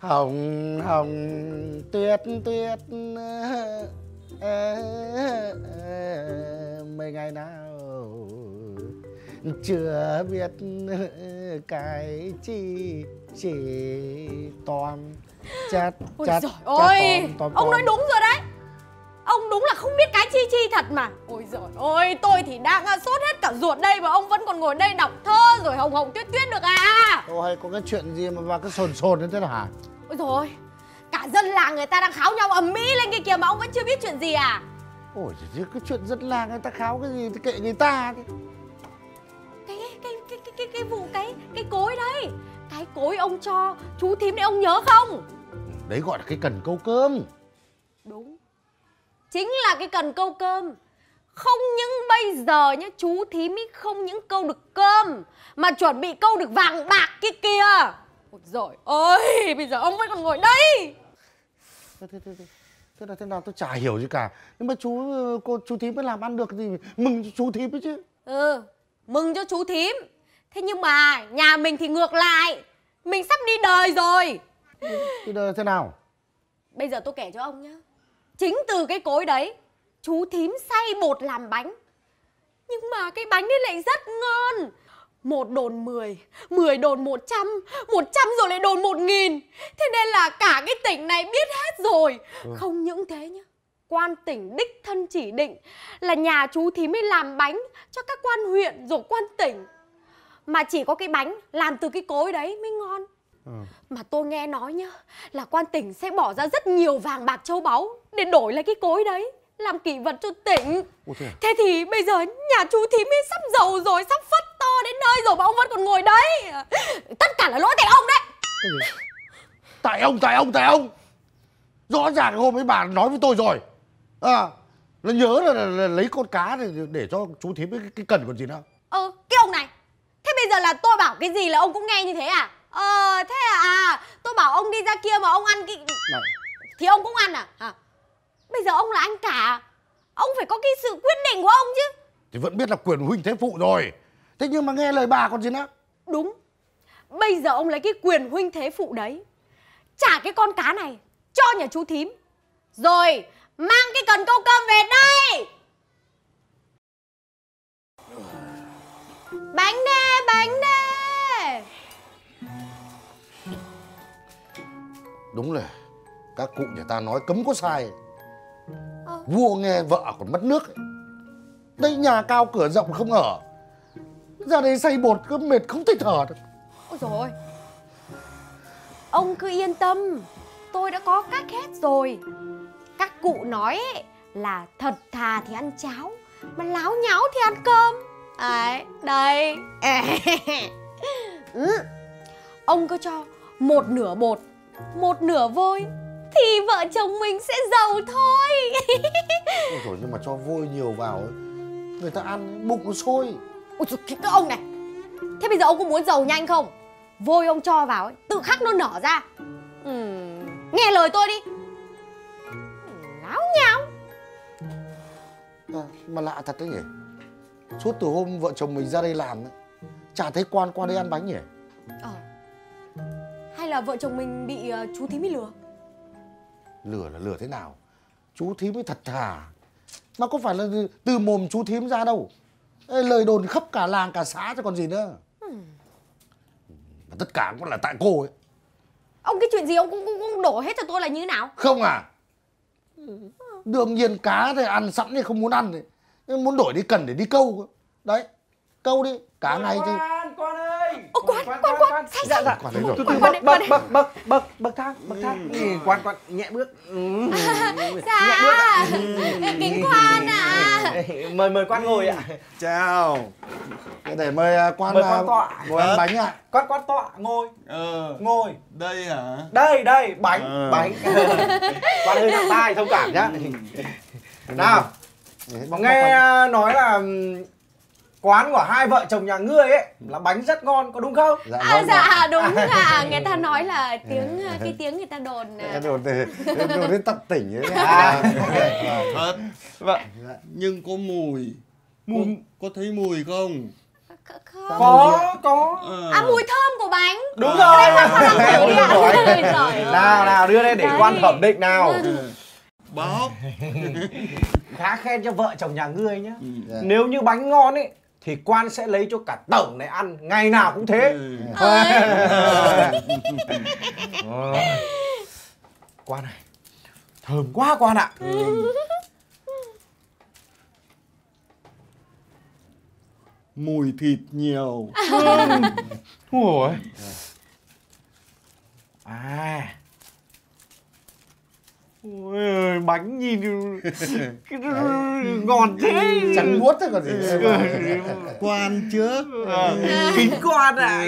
Hồng hồng tuyết tuyết mấy ngày nào chưa biết cái chi chỉ toàn chát chát. Ôi ông nói đúng rồi đấy. Ông đúng là không biết cái chi chi thật mà. Ôi giời ôi, tôi thì đang sốt hết cả ruột đây mà ông vẫn còn ngồi đây đọc thơ rồi hồng hồng tuyết tuyết được à? Ô, hay có cái chuyện gì mà vào cái sồn sồn như thế nào hả? Ôi rồi, cả dân làng người ta đang kháo nhau ầm ĩ lên kia kìa mà ông vẫn chưa biết chuyện gì à? Ôi chứ cái chuyện dân làng người ta kháo cái gì thì kệ người ta. Cái vụ cái cối đấy. Cái cối ông cho chú thím đấy ông nhớ không? Đấy gọi là cái cần câu cơm. Đúng, chính là cái cần câu cơm. Không những bây giờ nhá, chú thím ý không những câu được cơm mà chuẩn bị câu được vàng bạc kia kìa. Ôi giời ơi, bây giờ ông vẫn còn ngồi đây. Thế là thế nào tôi chả hiểu gì cả. Nhưng mà chú thím mới làm ăn được thì mừng cho chú thím ấy chứ. Ừ, mừng cho chú thím. Thế nhưng mà nhà mình thì ngược lại. Mình sắp đi đời rồi. Đi đời thế nào? Bây giờ tôi kể cho ông nhá. Chính từ cái cối đấy chú thím xay bột làm bánh. Nhưng mà cái bánh ấy lại rất ngon. 1 đồn 10, 10 đồn 100, 100 rồi lại đồn 1000. Thế nên là cả cái tỉnh này biết hết rồi. Không những thế nhá, quan tỉnh đích thân chỉ định là nhà chú thím ấy làm bánh cho các quan huyện rồi quan tỉnh. Mà chỉ có cái bánh làm từ cái cối đấy mới ngon. Mà tôi nghe nói nhá, là quan tỉnh sẽ bỏ ra rất nhiều vàng bạc châu báu để đổi lấy cái cối đấy, làm kỷ vật cho tỉnh. Thế thì bây giờ nhà chú thím ấy sắp giàu rồi, sắp phất to đến nơi rồi mà ông vẫn còn ngồi đấy. Tất cả là lỗi tại ông đấy. Cái gì? Tại ông. Rõ ràng hôm ấy bà nói với tôi rồi. Là nhớ là lấy con cá để cho chú thím cái cần còn gì nữa. Cái ông này. Thế bây giờ là tôi bảo cái gì là ông cũng nghe như thế à? Thế tôi bảo ông đi ra kia mà ông ăn cái này thì ông cũng ăn à? Bây giờ ông là anh cả, ông phải có cái sự quyết định của ông chứ. Thì vẫn biết là quyền huynh thế phụ rồi. Thế nhưng mà nghe lời bà còn gì nữa. Đúng. Bây giờ ông lấy cái quyền huynh thế phụ đấy, trả cái con cá này cho nhà chú thím, rồi mang cái cần câu cơm về đây. Bánh đê. Đúng rồi, các cụ nhà ta nói cấm có sai. Vua nghe vợ còn mất nước ấy. Đây nhà cao cửa rộng không ở, ra đây xay bột cứ mệt không thích thở được. Ôi dồi ôi, ông cứ yên tâm, tôi đã có cách hết rồi. Các cụ nói ấy, là thật thà thì ăn cháo, mà láo nháo thì ăn cơm. Đây. Ông cứ cho 1 nửa bột, 1 nửa vôi thì vợ chồng mình sẽ giàu thôi. Ôi rồi, nhưng mà cho vôi nhiều vào ấy, người ta ăn bụng nó sôi. Ôi dồi, cái ông này. Thế bây giờ ông có muốn giàu nhanh không? Vôi ông cho vào ấy, tự khắc nó nở ra. Nghe lời tôi đi. Láo nháo. Mà lạ thật đấy nhỉ. Suốt từ hôm vợ chồng mình ra đây làm ấy, chả thấy quan qua đây ăn bánh nhỉ. Hay là vợ chồng mình bị chú thím ấy lừa? Lừa là lừa thế nào? Chú thím ấy thật thà. Mà có phải là từ mồm chú thím ra đâu. Lời đồn khắp cả làng cả xã chứ còn gì nữa. Mà tất cả cũng là tại cô ấy. Ông cái chuyện gì ông cũng đổ hết cho tôi là như thế nào? Không à? Đương nhiên cá thì ăn sẵn thì không muốn ăn thì muốn đổi đi cần để đi câu. Đấy, câu đi, cả ngày thì... Quan ơi! Quan! Dạ. Quan đấy rồi. Bậc thang. Quan, nhẹ bước. Dạ, kính quan ạ. Mời quan ngồi ạ. Chào. Để mời quan tọa. ngồi ăn bánh ạ. Quan tọa, ngồi. Ngồi. Đây hả? Đây, bánh. Quan hơi nặng tai, thông cảm nhá. Nào, nghe nói là quán của hai vợ chồng nhà ngươi ấy là bánh rất ngon, có đúng không? Dạ đúng ạ. Người ta nói là cái tiếng người ta đồn đồn đến tận tỉnh ấy. Thật. Vâng. Nhưng có mùi. Có thấy mùi không? Không. Có. À, mùi thơm của bánh. Đúng rồi. Thử đi ạ. Trời ơi. Nào đưa đây để Đấy. quan thẩm định nào. Báo. Khá khen cho vợ chồng nhà ngươi nhá. Dạ. Nếu như bánh ngon ấy thì quan sẽ lấy cho cả tổng này ăn, ngày nào cũng thế. Quan này, thơm quá quan ạ. Mùi thịt nhiều. Ủa. À. Ôi ơi, bánh nhìn cái ngon thế. Trắng muốt thế còn gì. Quan trước. Kính quan ạ.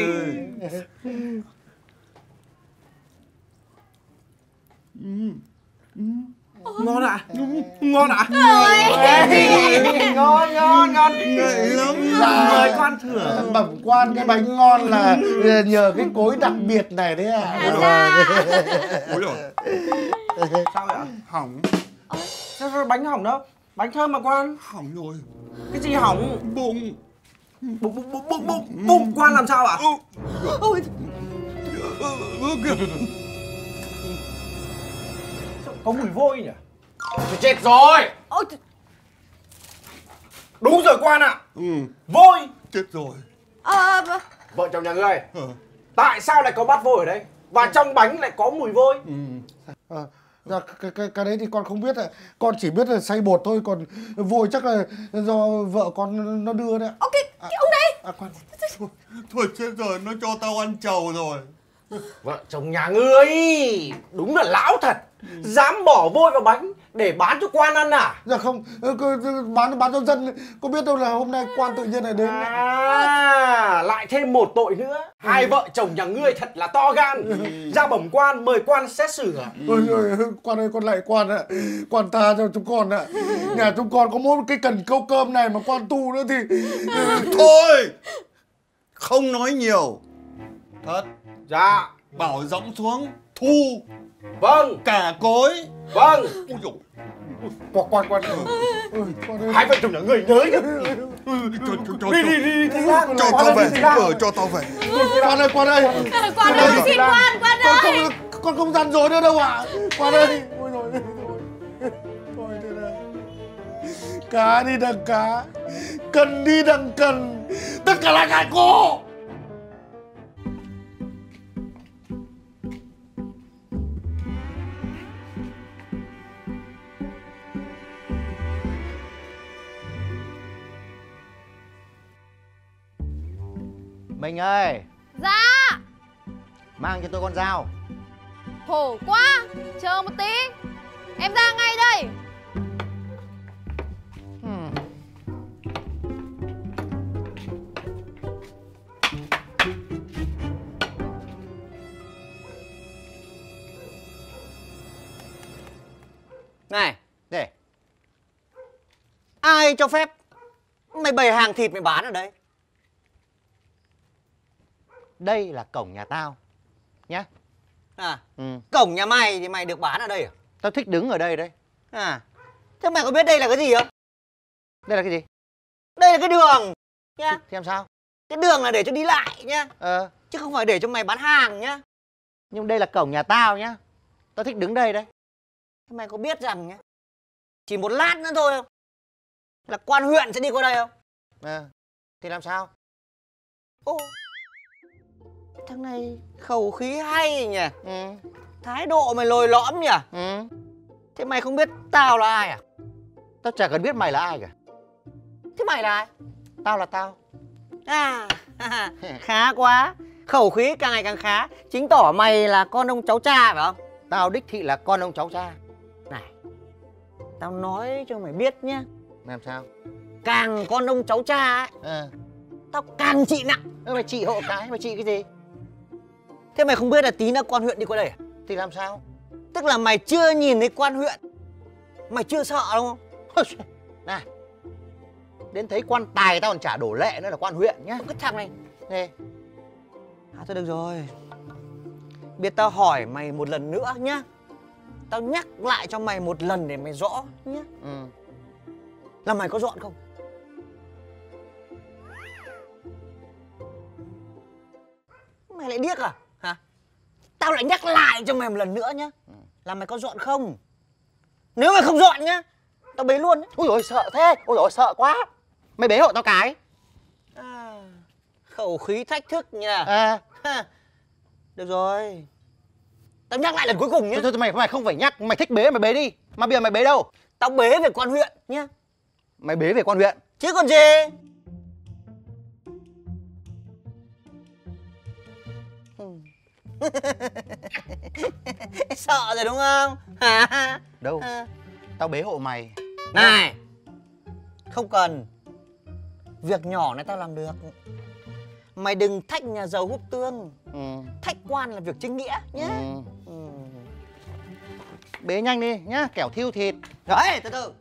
Ngon ạ. Ngon ạ. Ngon. Ngậy lắm. Mời quan thưởng. Bẩm quan, cái bánh ngon là nhờ cái cối đặc biệt này đấy à. Ôi rồi. Sao vậy ạ? Hỏng. Sao bánh hỏng đâu? Bánh thơm mà quan. Hỏng rồi. Cái gì hỏng? Bụng. Bụng quan làm sao ạ? Ôi, Có mùi vôi nhỉ? Tôi chết rồi. ôi, Đúng rồi quan ạ. Ừ. Vôi. Chết rồi. Vợ chồng nhà ngươi, Ờ. tại sao lại có bát vôi ở đây? Và trong bánh lại có mùi vôi? Dạ, cái đấy thì con không biết ạ. Con chỉ biết là xay bột thôi, còn vôi chắc là do vợ con nó đưa đấy ạ. ok, cái ông này. Quan. Thôi chết rồi, nó cho tao ăn trầu rồi. Vợ chồng nhà ngươi đúng là lão thật. Dám bỏ vôi vào bánh để bán cho quan ăn à? Dạ không, bán cho dân. Có biết đâu là hôm nay quan tự nhiên lại đến. À, lại thêm một tội nữa. Hai vợ chồng nhà ngươi thật là to gan. Ra bẩm quan, mời quan xét xử ạ. Ôi ơi, quan ơi, con lại quan ạ. Quan tha cho chúng con ạ. Nhà chúng con có mỗi cái cần câu cơm này mà quan tu nữa thì... Thôi. Không nói nhiều. Thật. Dạ. Bảo giọng xuống. Thu. Vâng. Cả cối. Vâng. Ôi dồi. Quan ơi. Hai vợ chồng nhà ngươi nhớ nhá. Đi. Cho tao về. Cho tao về. Quan ơi. Quan ơi, xin quan ơi. Con không gian dối nữa đâu ạ. Quan ơi. Ôi rồi. Thôi thế nào. Cá đi đằng cá. Cần đi đằng cần. Tất cả là tại cô. Mình ơi, Dạ. mang cho tôi con dao. Khổ quá. Chờ một tí. Em ra ngay đây. Này, để. Ai cho phép mày bày hàng thịt mày bán ở đây? Đây là cổng nhà tao nhá. Cổng nhà mày thì mày được bán ở đây à? Tao thích đứng ở đây đấy. Thế mày có biết đây là cái gì không? Đây là cái gì? Đây là cái đường nhá. Thì làm sao? Cái đường là để cho đi lại nhá. Chứ không phải để cho mày bán hàng nhá. Nhưng đây là cổng nhà tao nhá. Tao thích đứng đây đấy. Thế mày có biết rằng nhá, chỉ một lát nữa thôi không là quan huyện sẽ đi qua đây không? Thì làm sao? Ô, thằng này khẩu khí hay nhỉ. Thái độ mày lồi lõm nhỉ. Thế mày không biết tao là ai à? Tao chả cần biết mày là ai cả. Thế mày là ai? Tao là tao. Khá quá. Khẩu khí càng ngày càng khá. Chứng tỏ mày là con ông cháu cha phải không? Tao đích thị là con ông cháu cha. Này, tao nói cho mày biết nhá. Làm sao? Càng con ông cháu cha ấy, tao càng trị nặng. Mày trị hộ cái, mày trị cái gì? Thế mày không biết là tí nữa quan huyện đi qua đây à? Thì làm sao? Tức là mày chưa nhìn thấy quan huyện, mày chưa sợ đúng không? Này, đến thấy quan tài tao còn chả đổ lệ nữa là quan huyện nhá. Cái thằng này. Nè. Thôi được rồi. Biết tao hỏi mày một lần nữa nhá. Tao nhắc lại cho mày một lần để mày rõ nhá. Là mày có dọn không? Mày lại điếc à? Hả? Tao lại nhắc lại cho mày một lần nữa nhá. Là mày có dọn không? Nếu mày không dọn nhá, tao bế luôn nhá. Ôi dồi sợ thế. Ôi dồi sợ quá. Mày bế hộ tao cái. À, khẩu khí thách thức nha. À. Được rồi. Tao nhắc lại lần cuối cùng nhá. Thôi mày không phải nhắc. Mày thích bế mày bế đi. Mà bây giờ mày bế đâu? Tao bế về quan huyện nhá. Mày bế về quan huyện Chứ còn gì. Sợ rồi đúng không? Hả? đâu? Tao bế hộ mày. Này, không cần. Việc nhỏ này tao làm được. Mày đừng thách nhà giàu hút tương. Thách quan là việc chính nghĩa nhé. Bế nhanh đi nhá, kẻo thiêu thịt. Đấy, từ từ.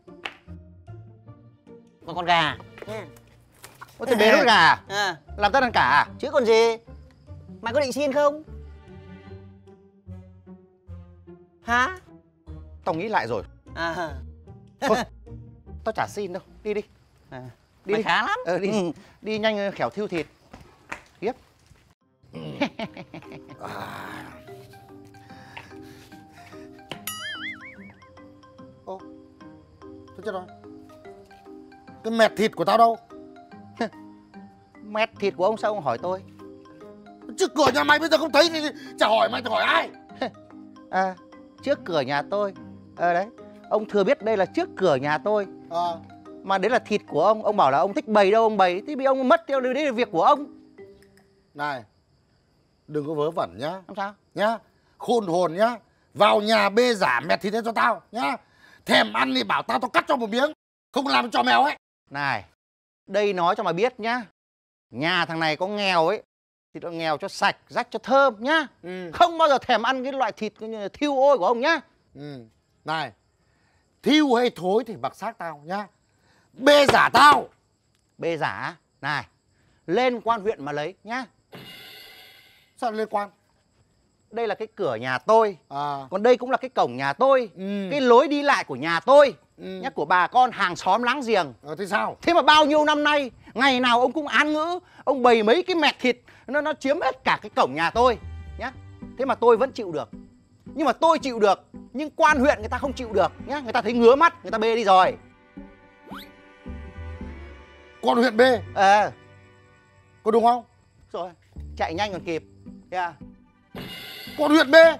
Còn con gà nhé. Ôi, thế bế nốt gà à? À, Làm tất ăn cả à? chứ còn gì. Mày có định xin không? Hả? Tao nghĩ lại rồi. À. Thôi, tao chả xin đâu. Đi đi. À. Đi Mày đi. khá lắm. Đi. Đi nhanh kẻo thiêu thịt. Tiếp. Ô, tôi chết rồi. Cái mẹt thịt của tao đâu? Mét thịt của ông sao ông hỏi tôi? Trước cửa nhà mày bây giờ không thấy thì chả hỏi mày thì hỏi ai? À, trước cửa nhà tôi. Đấy. Ông thừa biết đây là trước cửa nhà tôi. Mà đấy là thịt của ông bảo là ông thích bày đâu ông bày. Thế bị ông mất theo đấy là việc của ông. Này, đừng có vớ vẩn nhá. Làm sao? Nhá, khôn hồn nhá. Vào nhà bê giả mẹt thịt lên cho tao nhá. Thèm ăn thì bảo tao cắt cho một miếng. Không làm cho mèo ấy. Này, đây nói cho mày biết nhá. Nhà thằng này có nghèo ấy thì nó nghèo cho sạch, rách cho thơm nhá. Không bao giờ thèm ăn cái loại thịt như là thiêu ôi của ông nhá. Này, thiêu hay thối thì mặc xác tao nhá. Bê giả tao. Bê giả. Này, lên quan huyện mà lấy nhá. Sao liên quan? Đây là cái cửa nhà tôi. Còn đây cũng là cái cổng nhà tôi. Cái lối đi lại của nhà tôi. Nhá, của bà con hàng xóm láng giềng. Thế sao? Thế mà bao nhiêu năm nay, ngày nào ông cũng án ngữ, ông bày mấy cái mẹt thịt nó chiếm hết cả cái cổng nhà tôi nhá. Thế mà tôi vẫn chịu được. Nhưng mà tôi chịu được, nhưng quan huyện người ta không chịu được nhá. Người ta thấy ngứa mắt, người ta bê đi rồi. Quan huyện bê? Có đúng không? Rồi, chạy nhanh còn kịp. Yeah. Quan huyện bê?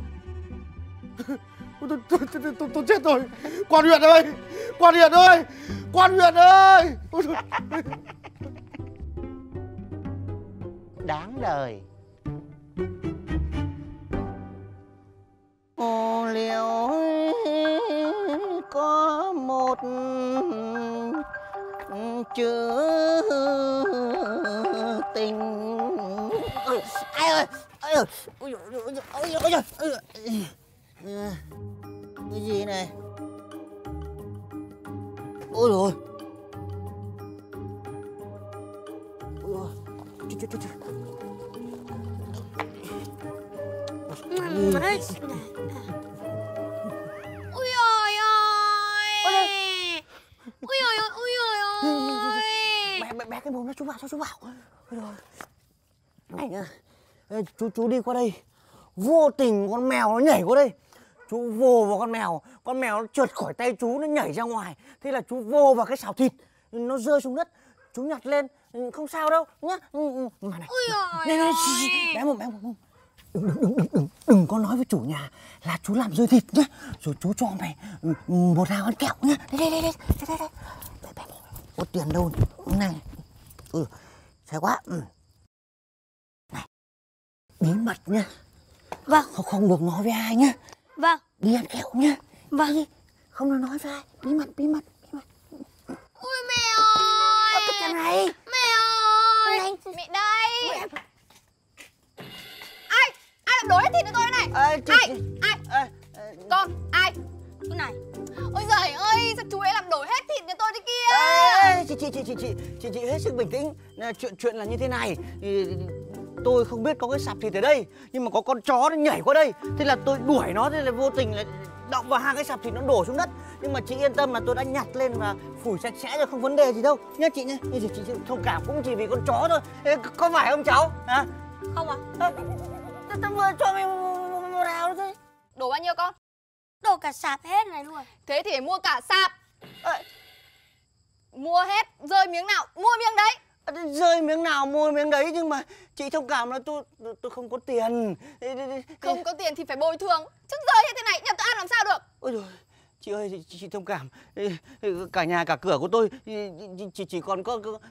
Tôi chết rồi. Quan huyện ơi! Quan huyện ơi! Quan huyện ơi! Đáng đời. Ô liều có một chữ tình. Ai ơi! Ôi ơi! Ôi ôi. Cái gì này? Ôi rồi. Ôi ôi. Ôi ôi ôi. Ôi ôi ôi ôi ôi. Bé cái mồm nó chú vào. Ôi rồi. Này nhá. Chú đi qua đây. Vô tình con mèo nó nhảy qua đây. Chú vồ vào con mèo nó trượt khỏi tay chú, nó nhảy ra ngoài. Thế là chú vồ vào cái xào thịt, nó rơi xuống đất. Chú nhặt lên, không sao đâu nhá. Mà này, này, bé mồm. Đừng có nói với chủ nhà là chú làm rơi thịt nhá. Rồi chú cho mày một hào ăn kẹo nhá. Đây. Có tiền đâu này. Sai quá. Này, bí mật nhá. Vâng. Không được nói với ai nhá. Vâng. Đi ăn kẹo nhá. Vâng. Không được nói với ai. Bí mật. Ôi mẹ ơi. Cái cái này. Mẹ ơi. Mẹ đây. Ai làm đổ hết thịt cho tôi thế này? Ai? Con, ai? Cái này. Ôi giời ơi, sao chú ấy làm đổ hết thịt cho tôi thế kia? Chị hết sức bình tĩnh. Chuyện là như thế này. Tôi không biết có cái sạp thịt ở đây, nhưng mà có con chó nó nhảy qua đây. Thế là tôi đuổi nó, thế là vô tình là động vào hai cái sạp thịt, nó đổ xuống đất. Nhưng mà chị yên tâm là tôi đã nhặt lên và phủi sạch sẽ rồi, không vấn đề gì đâu nhá chị nhá. Chị thông cảm cũng chỉ vì con chó thôi. Có phải không cháu? Hả? Không à? Tao vừa cho mày một hào thôi. Đổ bao nhiêu con? Đổ cả sạp hết này luôn. Thế thì phải mua cả sạp. Mua hết, rơi miếng nào mua miếng đấy. Rơi miếng nào mua miếng đấy, nhưng mà chị thông cảm là tôi không có tiền. Không có tiền thì phải bồi thường. Chứ rơi hết thế này nhà tôi ăn làm sao được. Ôi trời, chị ơi, chị thông cảm. Cả nhà cả cửa của tôi chỉ còn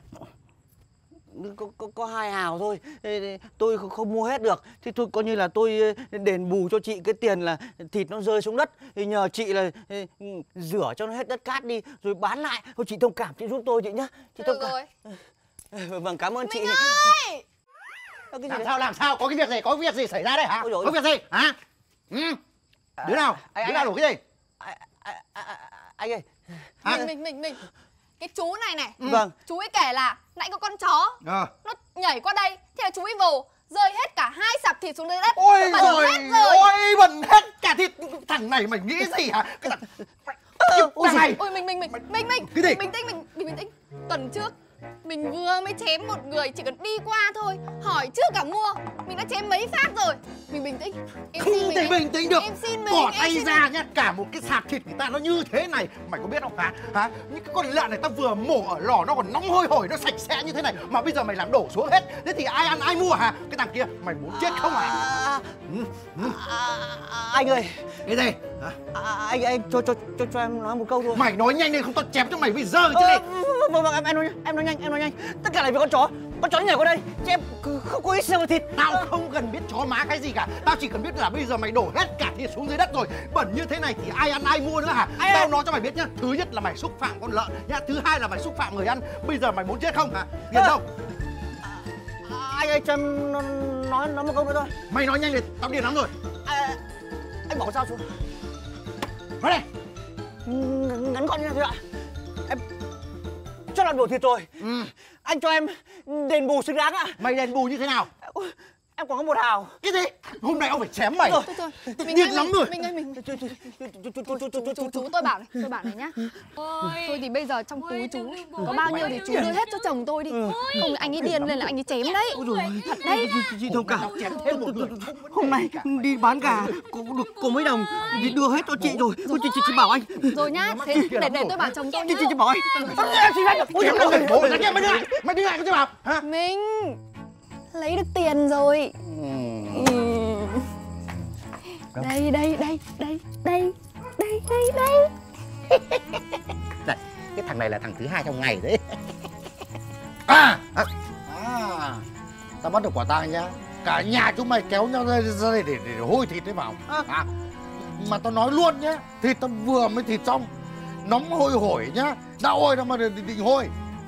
có 2 hào thôi. Tôi không mua hết được. Thì tôi coi như là tôi đền bù cho chị cái tiền là thịt nó rơi xuống đất. Thì nhờ chị là rửa cho nó hết đất cát đi rồi bán lại. Thôi chị thông cảm, chị giúp tôi chị nhá. Chị thông Được cảm. rồi. Vâng, cảm ơn chị. Mình ơi! Làm sao? Có cái việc gì? Có việc gì xảy ra đây hả? Ôi dồi. Có việc gì? Hả? Đứa nào? Đứa nào đổ cái gì? Anh ơi. Mình cái chú này này. Vâng. Chú ấy kể là nãy có con chó nó nhảy qua đây, thế là chú ấy vồ rơi hết cả 2 sạp thịt xuống dưới đất. Ôi bẩn rồi, hết rồi. ôi bẩn hết cả thịt. Thằng này mày nghĩ gì hả? Cái thằng này. Ôi mình Cái gì? bình tĩnh. Tuần trước mình vừa mới chém một người, chỉ cần đi qua thôi, hỏi chưa cả mua, mình đã chém mấy phát rồi. Mình bình tĩnh. Em Không xin thể mình bình tĩnh được. Em xin mình. Bỏ em tay xin ra nhá. Cả một cái sạp thịt người ta nó như thế này, mày có biết không hả? Những cái con lợn này tao vừa mổ ở lò nó còn nóng hôi hổi, nó sạch sẽ như thế này mà bây giờ mày làm đổ xuống hết. Thế thì ai ăn ai mua hả? Cái thằng kia mày muốn chết không hả? Anh ơi. Cái gì? Anh cho em nói một câu thôi. Mày nói nhanh lên không tao chém cho mày bây giờ chứ đi. Vâng, em nói nhanh. Tất cả là vì con chó nó nhảy qua đây chứ em không có ý xương thịt. Tao không cần biết chó má cái gì cả. Tao chỉ cần biết là bây giờ mày đổ hết cả thịt xuống dưới đất rồi. Bẩn như thế này thì ai ăn ai mua nữa hả? Tao nói cho mày biết nhá. Thứ nhất là mày xúc phạm con lợn nhá. Thứ hai là mày xúc phạm người ăn. Bây giờ mày muốn chết không hả? Tiền đâu? Anh ơi cho em nói một câu nữa thôi. Mày nói nhanh lên, tao điên lắm rồi. Anh bỏ con dao xuống. Nói đây. Ngắn gọn như này thôi ạ. Em cho làm đổ thịt rồi. Anh cho em đền bù xứng đáng ạ. Mày đền bù như thế nào? Em còn có 1 hào. Cái gì? Hôm nay ông phải chém mày. Thôi. Điên lắm rồi. Chú tôi bảo này nhá. Thôi thì bây giờ trong túi chú có bao nhiêu thì chú đưa hết cho chồng tôi đi. Không anh ấy điên lên là anh ấy chém đấy. Thật đấy. Chị thông cảm. Chém thêm một người. Hôm nay đi bán gà có mấy đồng thì đưa hết cho chị rồi. Thôi chị bảo anh. Rồi nhá. Thế để tôi bảo chồng tôi nhá. Chị bảo anh. Chém đâu thành phố rồi. Mày đi lại cái chứ bảo. Hả? Mình lấy được tiền rồi. Đây. Cái thằng này là thằng thứ 2 trong ngày đấy. Tao bắt được quả tang nhá. Cả nhà chúng mày kéo nhau ra đây để hôi thịt đấy vào. Mà tao nói luôn nhá, thịt tao vừa mới thịt xong, nóng hôi hổi nhá. Đã hôi đâu mà định hôi.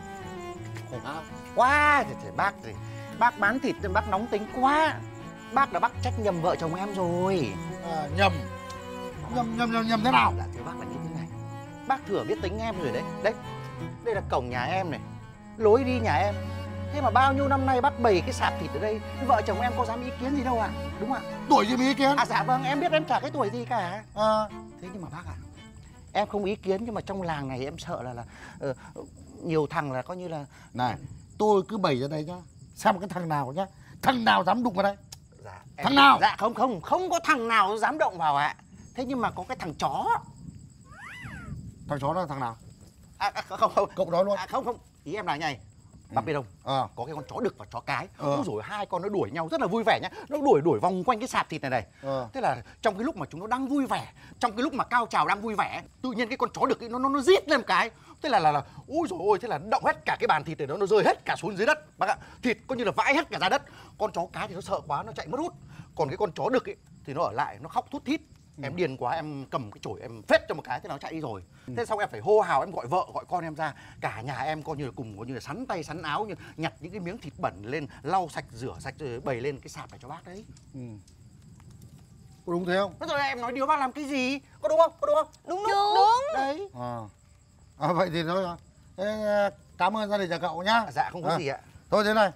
Quá thì bác gì. Bác bán thịt nên bác nóng tính quá. Bác đã trách nhầm vợ chồng em rồi. Nhầm thế nào? Dạ thưa bác là như thế này. Bác thừa biết tính em rồi đấy. Đây là cổng nhà em này, lối đi nhà em. Thế mà bao nhiêu năm nay bác bày cái sạp thịt ở đây, vợ chồng em có dám ý kiến gì đâu ạ? Đúng không ạ? Tuổi gì mới ý kiến? Dạ vâng, em biết em chả cái tuổi gì cả. Thế nhưng mà bác ạ, em không ý kiến nhưng mà trong làng này em sợ là nhiều thằng là coi như là... Này, tôi cứ bày ra đây nhá. Xem cái thằng nào nhá. Thằng nào dám đụng vào đây? Dạ, thằng nào? Dạ không có thằng nào dám động vào ạ. Thế nhưng mà có cái thằng chó. Thằng chó đó là thằng nào? Không. Cậu nói luôn. Không. Ý em là như này. Bác biết không? Có cái con chó đực và chó cái. Rồi 2 con nó đuổi nhau rất là vui vẻ nhá. Nó đuổi vòng quanh cái sạp thịt này. Thế là trong cái lúc mà chúng nó đang vui vẻ, trong cái lúc mà cao trào đang vui vẻ, tự nhiên cái con chó đực ấy nó rít lên một cái. Thế là ôi dồi ôi, thế là động hết cả cái bàn thịt này, nó rơi hết cả xuống dưới đất bác ạ. Thịt coi như là vãi hết cả ra đất. Con chó cái thì nó sợ quá, nó chạy mất hút. Còn cái con chó đực ấy thì nó ở lại, nó khóc thút thít. Em điên quá, em cầm cái chổi em phết cho một cái, thế nó chạy đi rồi. Thế xong em phải hô hào, em gọi vợ gọi con em ra. Cả nhà em coi như là cùng coi như là sắn tay sắn áo, như nhặt những cái miếng thịt bẩn lên, lau sạch rửa sạch rồi bày lên cái sạp này cho bác đấy. Có đúng thế không? Thế rồi em nói điều bác làm cái gì? Có đúng không? Đúng. Đấy. Vậy thì thôi rồi. Thế cảm ơn gia đình nhà cậu nhá. Dạ không có gì ạ. Thôi thế này.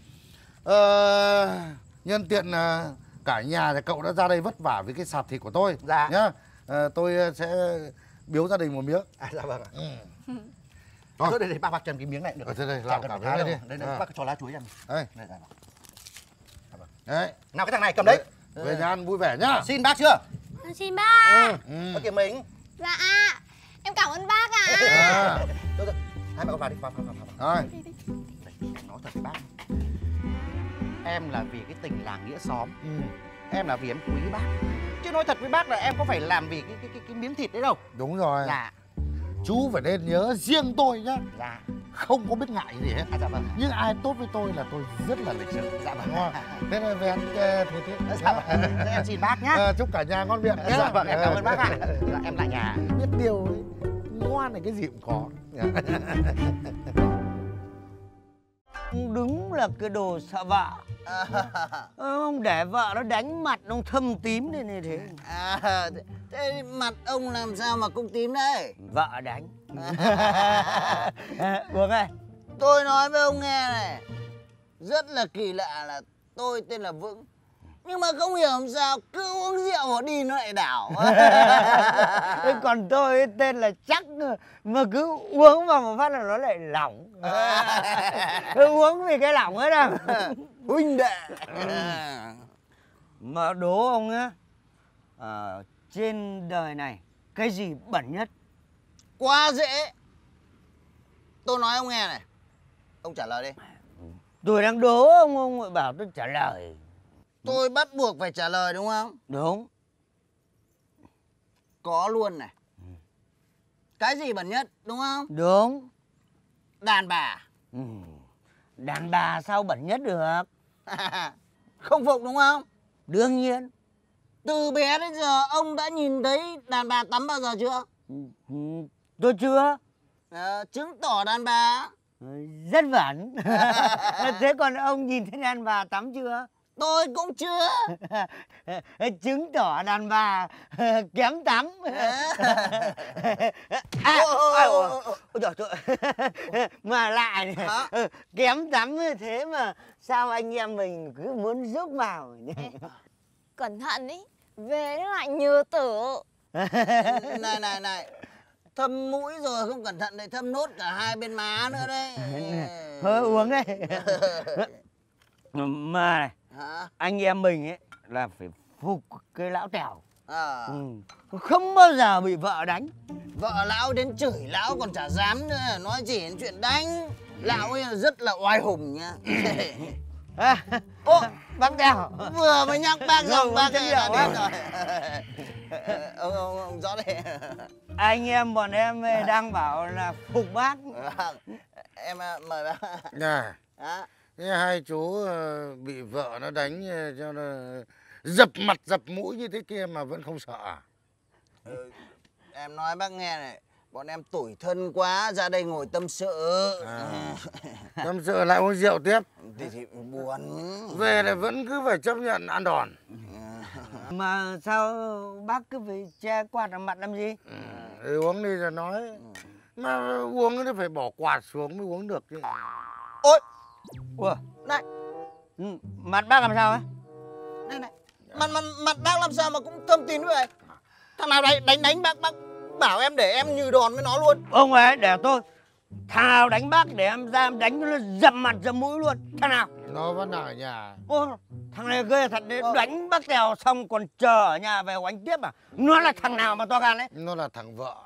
Nhân tiện cả nhà thì cậu đã ra đây vất vả với cái sạp thịt của tôi. Dạ. Nhá. Tôi sẽ biếu gia đình một miếng. Dạ vâng ạ. Thôi đây bác cho em cái miếng này được. Thế đây làm cả miếng này đi. Đây bác cho lá chuối em. Đây. Đây. Dạ vâng. Đấy, Nào cái thằng này cầm đấy. về nhà ăn vui vẻ nhá. Xin bác chưa? Xin bác. Có Kiểm Minh. Dạ, em cảm ơn bác ạ. Thôi, hai mẹ con vào đi, vào. Rồi. Nói thật với bác, em là vì cái tình làng nghĩa xóm, em là vì em quý bác, chứ nói thật với bác là em có phải làm vì cái miếng thịt đấy đâu. Đúng rồi. Dạ. Chú phải nên nhớ riêng tôi nhá, Dạ. không có biết ngại gì hết. Dạ vâng. Nhưng ai tốt với tôi là tôi rất là lịch sự. Dạ vâng. Đúng không? Thế là về ăn thịt đi. Dạ vâng. Thế em xin bác nhá. Chúc cả nhà ngon miệng nhé. Dạ vâng, em cảm ơn bác ạ. Dạ, em lại nhà. Biết điều ấy, ngoan này cái gì cũng có. Đúng là cái đồ sợ vợ. Ông để vợ nó đánh mặt ông thâm tím lên như thế. Thế mặt ông làm sao mà cũng tím đấy? Vợ đánh. Uống ơi. Tôi nói với ông nghe này, rất là kỳ lạ là tôi tên là Vững, nhưng mà không hiểu làm sao cứ uống rượu mà đi nó lại đảo. Còn tôi tên là Chắc, mà cứ uống vào một phát là nó lại lỏng. Uống vì cái lỏng ấy đâu. Huynh đệ. Mà đố ông á, trên đời này cái gì bẩn nhất? Quá dễ. Tôi nói ông nghe này, ông trả lời đi. Tôi đang đố ông lại bảo tôi trả lời. Tôi bắt buộc phải trả lời đúng không? Đúng. Có luôn này. Cái gì bẩn nhất đúng không? Đúng. Đàn bà. Đàn bà sao bẩn nhất được? Không phục đúng không? Đương nhiên. Từ bé đến giờ ông đã nhìn thấy đàn bà tắm bao giờ chưa? Tôi chưa. Chứng tỏ đàn bà Rất bẩn. Thế còn ông nhìn thấy đàn bà tắm chưa? tôi cũng chưa. Chứng tỏ đàn bà kém tắm. Ôi trời ơi. Mà lại này, kém tắm như thế mà sao anh em mình cứ muốn rúc vào nhỉ? Cẩn thận ý, về nó lại nhừ tử. Này, thâm mũi rồi không cẩn thận lại thâm nốt cả hai bên má nữa đấy. Thôi uống đây. Mà này, anh em mình ấy là phải phục cái lão Tèo. Không bao giờ bị vợ đánh. Vợ lão đến chửi lão còn chả dám nữa, nói chỉ đến chuyện đánh. Lão ấy rất là oai hùng nhá. Ô, bác Tèo Vừa mới nhắc bác xong bác chấm ấy đã rượu đến rồi. Ông rõ đây. Anh em bọn em đang bảo là phục bác. Em mời bác. Này, thế hai chú bị vợ nó đánh cho nó dập mặt dập mũi như thế kia mà vẫn không sợ à? Em nói bác nghe này, bọn em tủi thân quá, ra đây ngồi tâm sự. Tâm sự lại uống rượu tiếp. Thì buồn. Về lại vẫn cứ phải chấp nhận ăn đòn. Mà sao bác cứ phải che quạt vào mặt làm gì? Uống đi rồi nói. Mà uống thì phải bỏ quạt xuống mới uống được chứ. Ôi, Ủa, này, mặt bác làm sao ấy? này, mặt bác làm sao mà cũng thâm tím như vậy? Thằng nào đấy đánh bác bảo em để em nhừ đòn với nó luôn. Ông ấy để tôi. Thằng nào đánh bác để em ra em đánh nó dầm mặt dầm mũi luôn. Thằng nào? Nó vẫn ở nhà. Ô, thằng này ghê thật đấy. Đánh bác Tèo xong còn chờ ở nhà về đánh tiếp à? Nó là thằng nào mà to gan đấy? Nó là thằng vợ.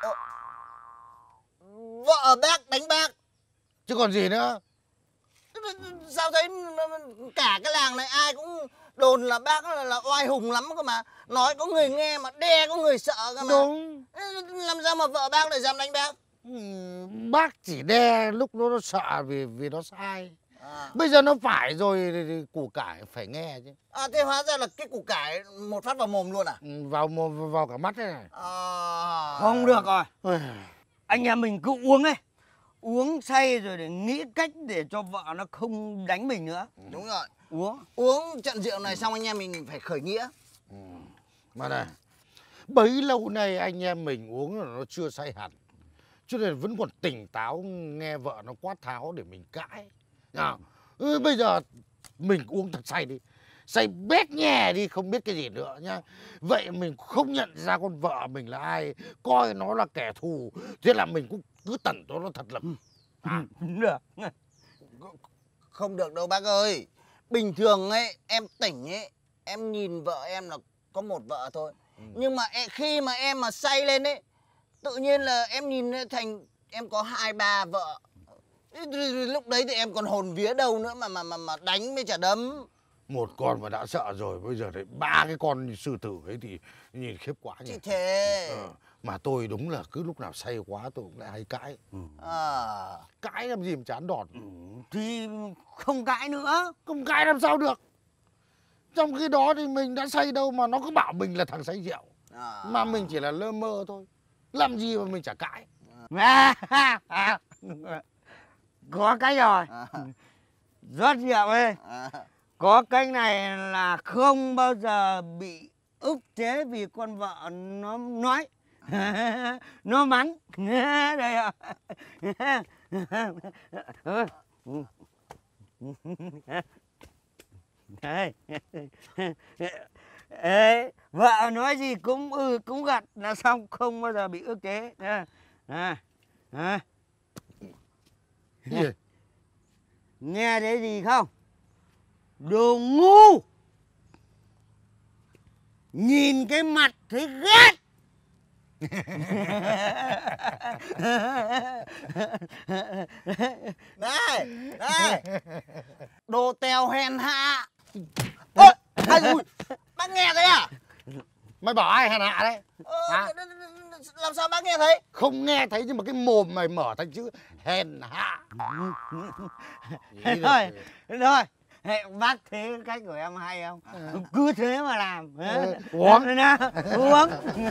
Vợ bác đánh bác. Chứ còn gì nữa. Sao thấy cả cái làng này ai cũng đồn là bác là oai hùng lắm cơ mà. Nói có người nghe mà đe có người sợ cơ mà. Đúng. Làm sao mà vợ bác lại dám đánh bác? Bác chỉ đe lúc nó sợ vì nó sai. Bây giờ nó phải rồi thì củ cải phải nghe chứ. Thế hóa ra là cái củ cải một phát vào mồm luôn à? Vào mồm vào cả mắt thế này. Không được rồi. Anh em mình cứ uống ấy. Uống say rồi để nghĩ cách để cho vợ nó không đánh mình nữa. Đúng rồi. Uống trận rượu này xong anh em mình phải khởi nghĩa. Mà này, bấy lâu nay anh em mình uống là nó chưa say hẳn, cho nên vẫn còn tỉnh táo nghe vợ nó quát tháo để mình cãi. Bây giờ mình uống thật say đi, say bét nhè đi, không biết cái gì nữa nhá. Vậy mình không nhận ra con vợ mình là ai, coi nó là kẻ thù, thế là mình cũng cứ tẩn cho nó thật lực. được. Không được đâu bác ơi. bình thường ấy, em tỉnh ấy, em nhìn vợ em là có một vợ thôi. Nhưng mà khi mà em mà say lên ấy, tự nhiên là em nhìn thành em có 2-3 vợ. Lúc đấy thì em còn hồn vía đâu nữa mà đánh với chả đấm. Một con mà đã sợ rồi, bây giờ đấy 3 cái con sư tử ấy thì nhìn khiếp quá nhỉ. Chị thế. Mà tôi đúng là cứ lúc nào say quá tôi cũng lại hay cãi. Cãi làm gì mà chán đòn. Thì không cãi nữa. Không cãi làm sao được. Trong khi đó thì mình đã say đâu mà nó cứ bảo mình là thằng say rượu. Mà mình chỉ là lơ mơ thôi. Làm gì mà mình chả cãi. Có cách rồi. Rót rượu ấy. Có cách này là không bao giờ bị ức chế vì con vợ nó nói. Nó mắng. Đây ạ. Đây. Ê, vợ nói gì cũng cũng gật là xong, không bao giờ bị ức chế. Nghe thấy gì không? Đồ ngu! Nhìn cái mặt thấy ghét! Này! Này! Đồ tèo hèn hạ! Ôi! Bác nghe thấy à? Mày bảo ai hèn hạ đấy? Làm sao bác nghe thấy? Không nghe thấy nhưng mà cái mồm mày mở thành chữ hèn hạ. Rồi. Bác thấy cách của em hay không? Cứ thế mà làm. Uống. Uống.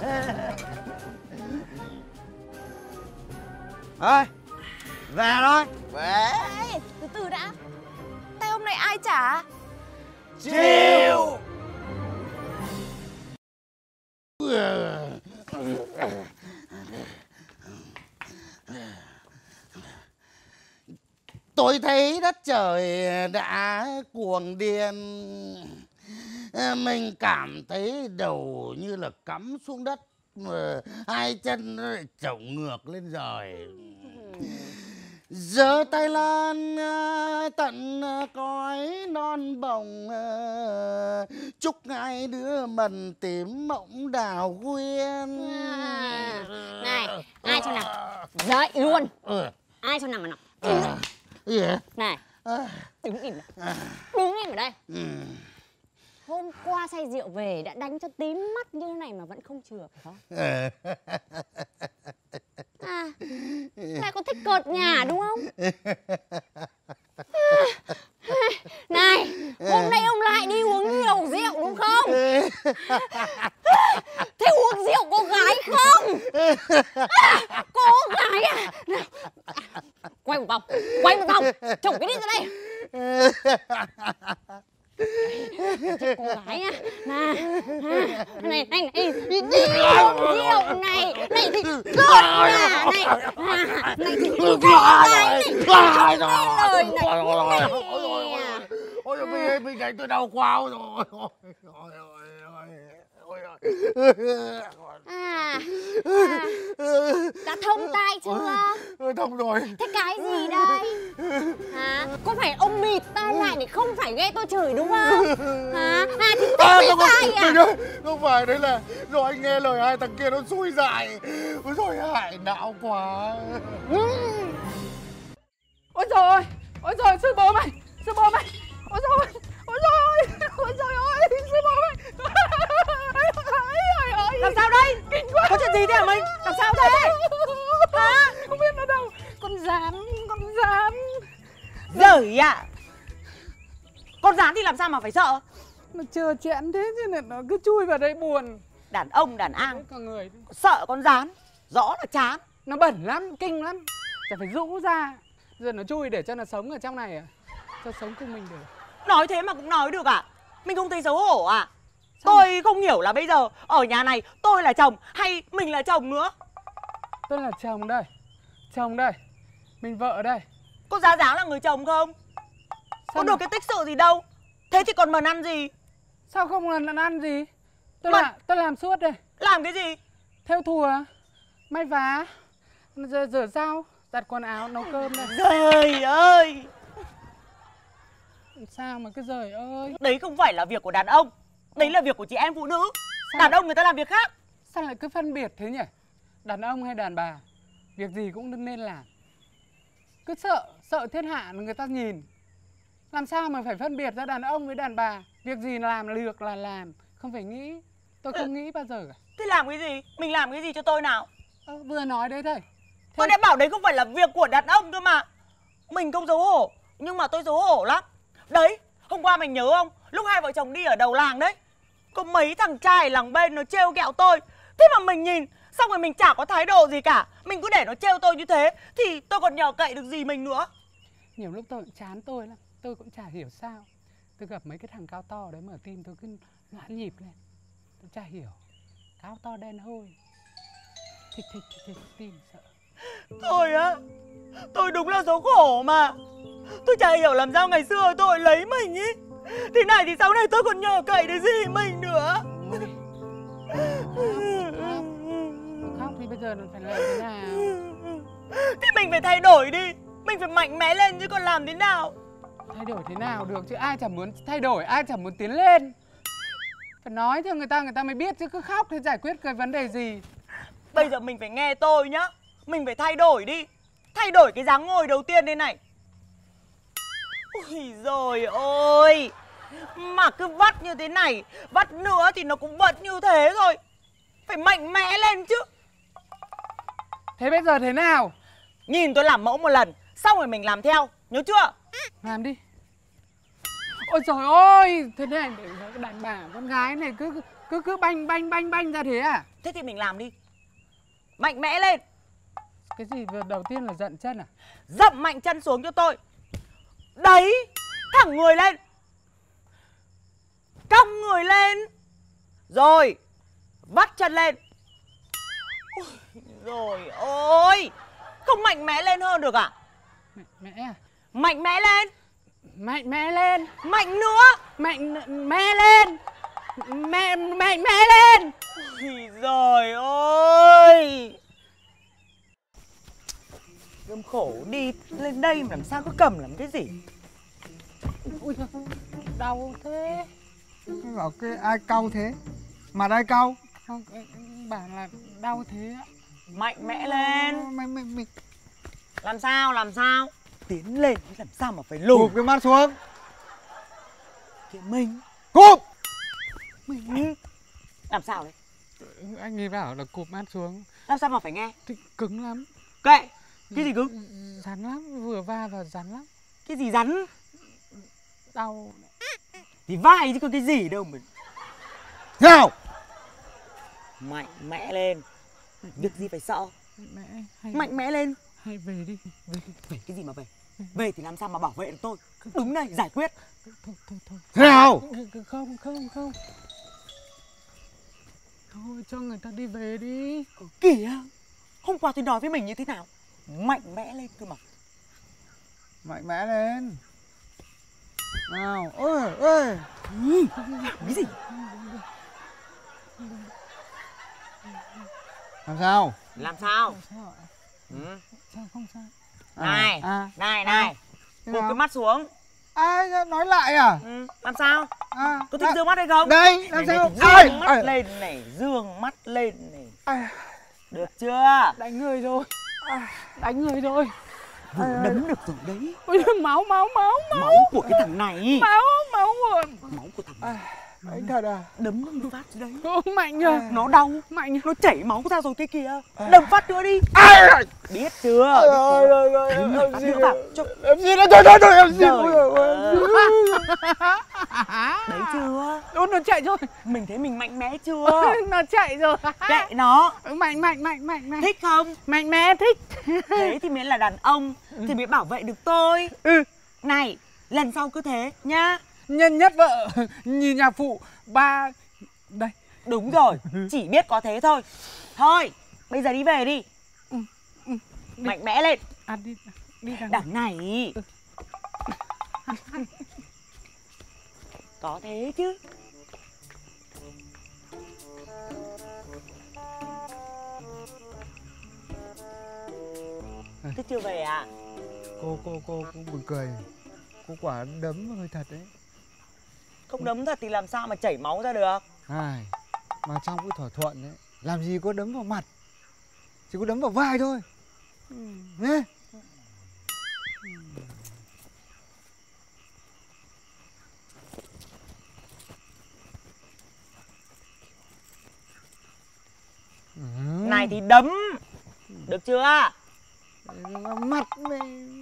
Thôi, về thôi. Về. Ê, từ từ đã. Tay hôm nay ai trả? Chịu. Tôi thấy đất trời đã cuồng điên. Mình cảm thấy đầu như là cắm xuống đất, hai chân nó lại chổng ngược lên rồi. Giơ tay lên tận cõi non bồng, chúc hai đứa mình tìm mộng đào quyên. Này, ai cho nằm dậy luôn. Ai cho nằm mà nằm. Này, đứng im này. Đứng im ở đây. Hôm qua say rượu về đã đánh cho tím mắt như này mà vẫn không chừa phải không? Lại có thích cợt nhà đúng không? Này, hôm nay ông lại đi uống nhiều rượu đúng không? Thế uống rượu có gái không? Có gái à? Quay một vòng, chồng cái đi ra đây. Cô gái á, này, đi uống rượu này thì cợt nhà này, này thì con gái này, Ôi, mình thấy tôi đau quá rồi. Đã thông tai chưa? Thông rồi. Thế cái gì đây? Có phải ông mịt tai lại để không phải nghe tôi chửi đúng không? Thì tao bị tai à? Không phải, đấy là do anh nghe lời hai thằng kia nó xui dại. Ôi trời, hại não quá. Ôi trời, sư bố mày. Ôi trời ơi, sư bố mày. Làm sao đây? Kinh quá. Có chuyện gì thế hả mình? Làm sao thế? Hả? Không biết nó đâu. Con rán. Giời ạ. Con rán thì làm sao mà phải sợ? Nó chờ chẽn thế chứ nên nó cứ chui vào đây buồn. Đàn ông đàn an cả người sợ con rán, rõ là chán. Nó bẩn lắm, kinh lắm. Chả phải rũ ra. Giờ nó chui để cho nó sống ở trong này à? Cho sống cùng mình được. Nói thế mà cũng nói được à? Mình không thấy xấu hổ à? Sao? Tôi không hiểu là bây giờ ở nhà này tôi là chồng hay mình là chồng nữa. Tôi là chồng đây. Mình vợ đây. Có giá dáng là người chồng không? Sao có được cái tích sự gì đâu. Thế thì còn mần ăn gì? Sao không lần ăn gì? Tôi làm suốt đây. Làm cái gì? Thêu thùa, may vá, rửa rau, giặt quần áo, nấu cơm đây. Trời ơi. Sao mà cứ giời ơi. Đấy không phải là việc của đàn ông, đấy là việc của chị em phụ nữ. Đàn ông người ta làm việc khác. Sao lại cứ phân biệt thế nhỉ? Đàn ông hay đàn bà, việc gì cũng đừng nên làm. Cứ sợ thiên hạ mà người ta nhìn. Làm sao mà phải phân biệt ra đàn ông với đàn bà? Việc gì làm được là làm, không phải nghĩ. Tôi không nghĩ bao giờ cả. Thế làm cái gì? Mình làm cái gì cho tôi nào? Vừa nói đấy thôi. Tôi đã bảo đấy không phải là việc của đàn ông cơ mà. Mình không xấu hổ, nhưng mà tôi xấu hổ lắm. Đấy, hôm qua mình nhớ không? Lúc hai vợ chồng đi ở đầu làng đấy, có mấy thằng trai làng bên nó trêu ghẹo tôi. Thế mà mình nhìn, xong rồi mình chả có thái độ gì cả. Mình cứ để nó trêu tôi như thế, thì tôi còn nhờ cậy được gì mình nữa. Nhiều lúc tôi cũng chán tôi lắm. Tôi cũng chả hiểu sao. Tôi gặp mấy cái thằng cao to đấy mà tim tôi cứ loạn nhịp lên. Tôi chả hiểu. Cao to đen hôi. Thích tim sợ. Thôi á, tôi đúng là xấu khổ mà. Tôi chả hiểu làm sao ngày xưa tôi lấy mình ý. Thế này thì sau này tôi còn nhờ cậy được gì mình nữa. Khóc thì bây giờ nó phải làm thế nào? Thì mình phải thay đổi đi. Mình phải mạnh mẽ lên chứ còn làm thế nào. Thay đổi thế nào được chứ, ai chẳng muốn thay đổi, ai chẳng muốn tiến lên. Phải nói cho người ta mới biết chứ cứ khóc thì giải quyết cái vấn đề gì. Bây giờ mình phải nghe tôi nhá. Mình phải thay đổi đi. Thay đổi cái dáng ngồi đầu tiên đây này. Ôi giời ơi. Mà cứ vắt như thế này, vắt nữa thì nó cũng vẫn như thế thôi. Phải mạnh mẽ lên chứ. Thế bây giờ thế nào? Nhìn tôi làm mẫu một lần, xong rồi mình làm theo, nhớ chưa? Làm đi. Ôi trời ơi, thế này để cái đàn bà con gái này cứ banh ra thế à? Thế thì mình làm đi. Mạnh mẽ lên. Cái gì đầu tiên là dậm chân à? Dậm mạnh chân xuống cho tôi. Đấy, thẳng người lên. Cong người lên. Rồi, vắt chân lên. Ôi, rồi ôi. Không mạnh mẽ lên hơn được à? Mẽ à? Mạnh mẽ lên. Mạnh mẽ lên. Mạnh nữa. Mạnh mẽ lên. Mạnh mẽ lên. Ôi giời ơi. Gươm khổ đi lên đây mà làm sao cứ cầm làm cái gì? Ui giời, đau thế. Cái bảo cái ai cau thế? Mà ai cau? Không, bảo là đau thế ạ. Mạnh mẽ lên. Mày Làm sao? Tiến lên làm sao mà phải lùi. cụp cái mắt xuống. Kìa mình. Cụp. Mình. Làm sao đấy? Anh ấy bảo là cụp mắt xuống. Làm sao mà phải nghe? Thì cứng lắm. Kệ. Cái gì cứng? Rắn lắm, vừa va vào rắn lắm. Cái gì rắn? Đau. Thì vai chứ có cái gì đâu mình. Nào. Mạnh mẽ lên. Việc gì phải sợ. Mạnh mẽ lên. Hay về đi. Về cái gì mà về? Về thì làm sao mà bảo vệ được tôi? Đứng đây giải quyết. Thôi. Thế nào? Không. Thôi cho người ta đi về đi. Kìa. Hôm qua tôi nói với mình như thế nào? Mạnh mẽ lên cơ mà. Mạnh mẽ lên. Nào. Ôi. Cái gì? Làm sao? Làm sao? Sao không sao? Này. Cụp cái mắt xuống. Ai nói lại à? Làm sao? À, Có thích dương mắt hay không? đây, làm sao? Dương mắt lên này, dương mắt lên này. Được chưa? Đánh người rồi. Vừa đấm được rồi đấy. Ôi máu. Máu của cái thằng này. Máu của thằng này. Anh thật à? Đấm nó phát đấy. Mạnh nhờ. Nó đau. Mạnh. Nó chảy máu ra rồi cái kìa. Đấm phát nữa đi. Biết chưa? Rồi. Em gì đó. Em gì đó. Thôi em gì. Đấy chưa? Nó chạy rồi. Mình thấy mình mạnh mẽ chưa? Nó chạy rồi. Kệ nó. Mạnh. Thích không? Mạnh mẽ thích. Thế thì mới là đàn ông. Thì mới bảo vệ được tôi. Này, lần sau cứ thế nhá. Nhân nhất vợ nhìn nhà phụ ba đây. Đúng rồi, chỉ biết có thế thôi. Thôi, bây giờ đi về đi. Mạnh mẽ lên. Đi đằng này. Có thế chứ. Thế chưa về à? Cô cũng buồn cười. có quả đấm hơi thật đấy. Không đấm thật thì làm sao mà chảy máu ra được. Ai, mà trong cái thỏa thuận ấy, làm gì có đấm vào mặt, chỉ có đấm vào vai thôi. Nghe. Này thì đấm. Được chưa? Mặt mày.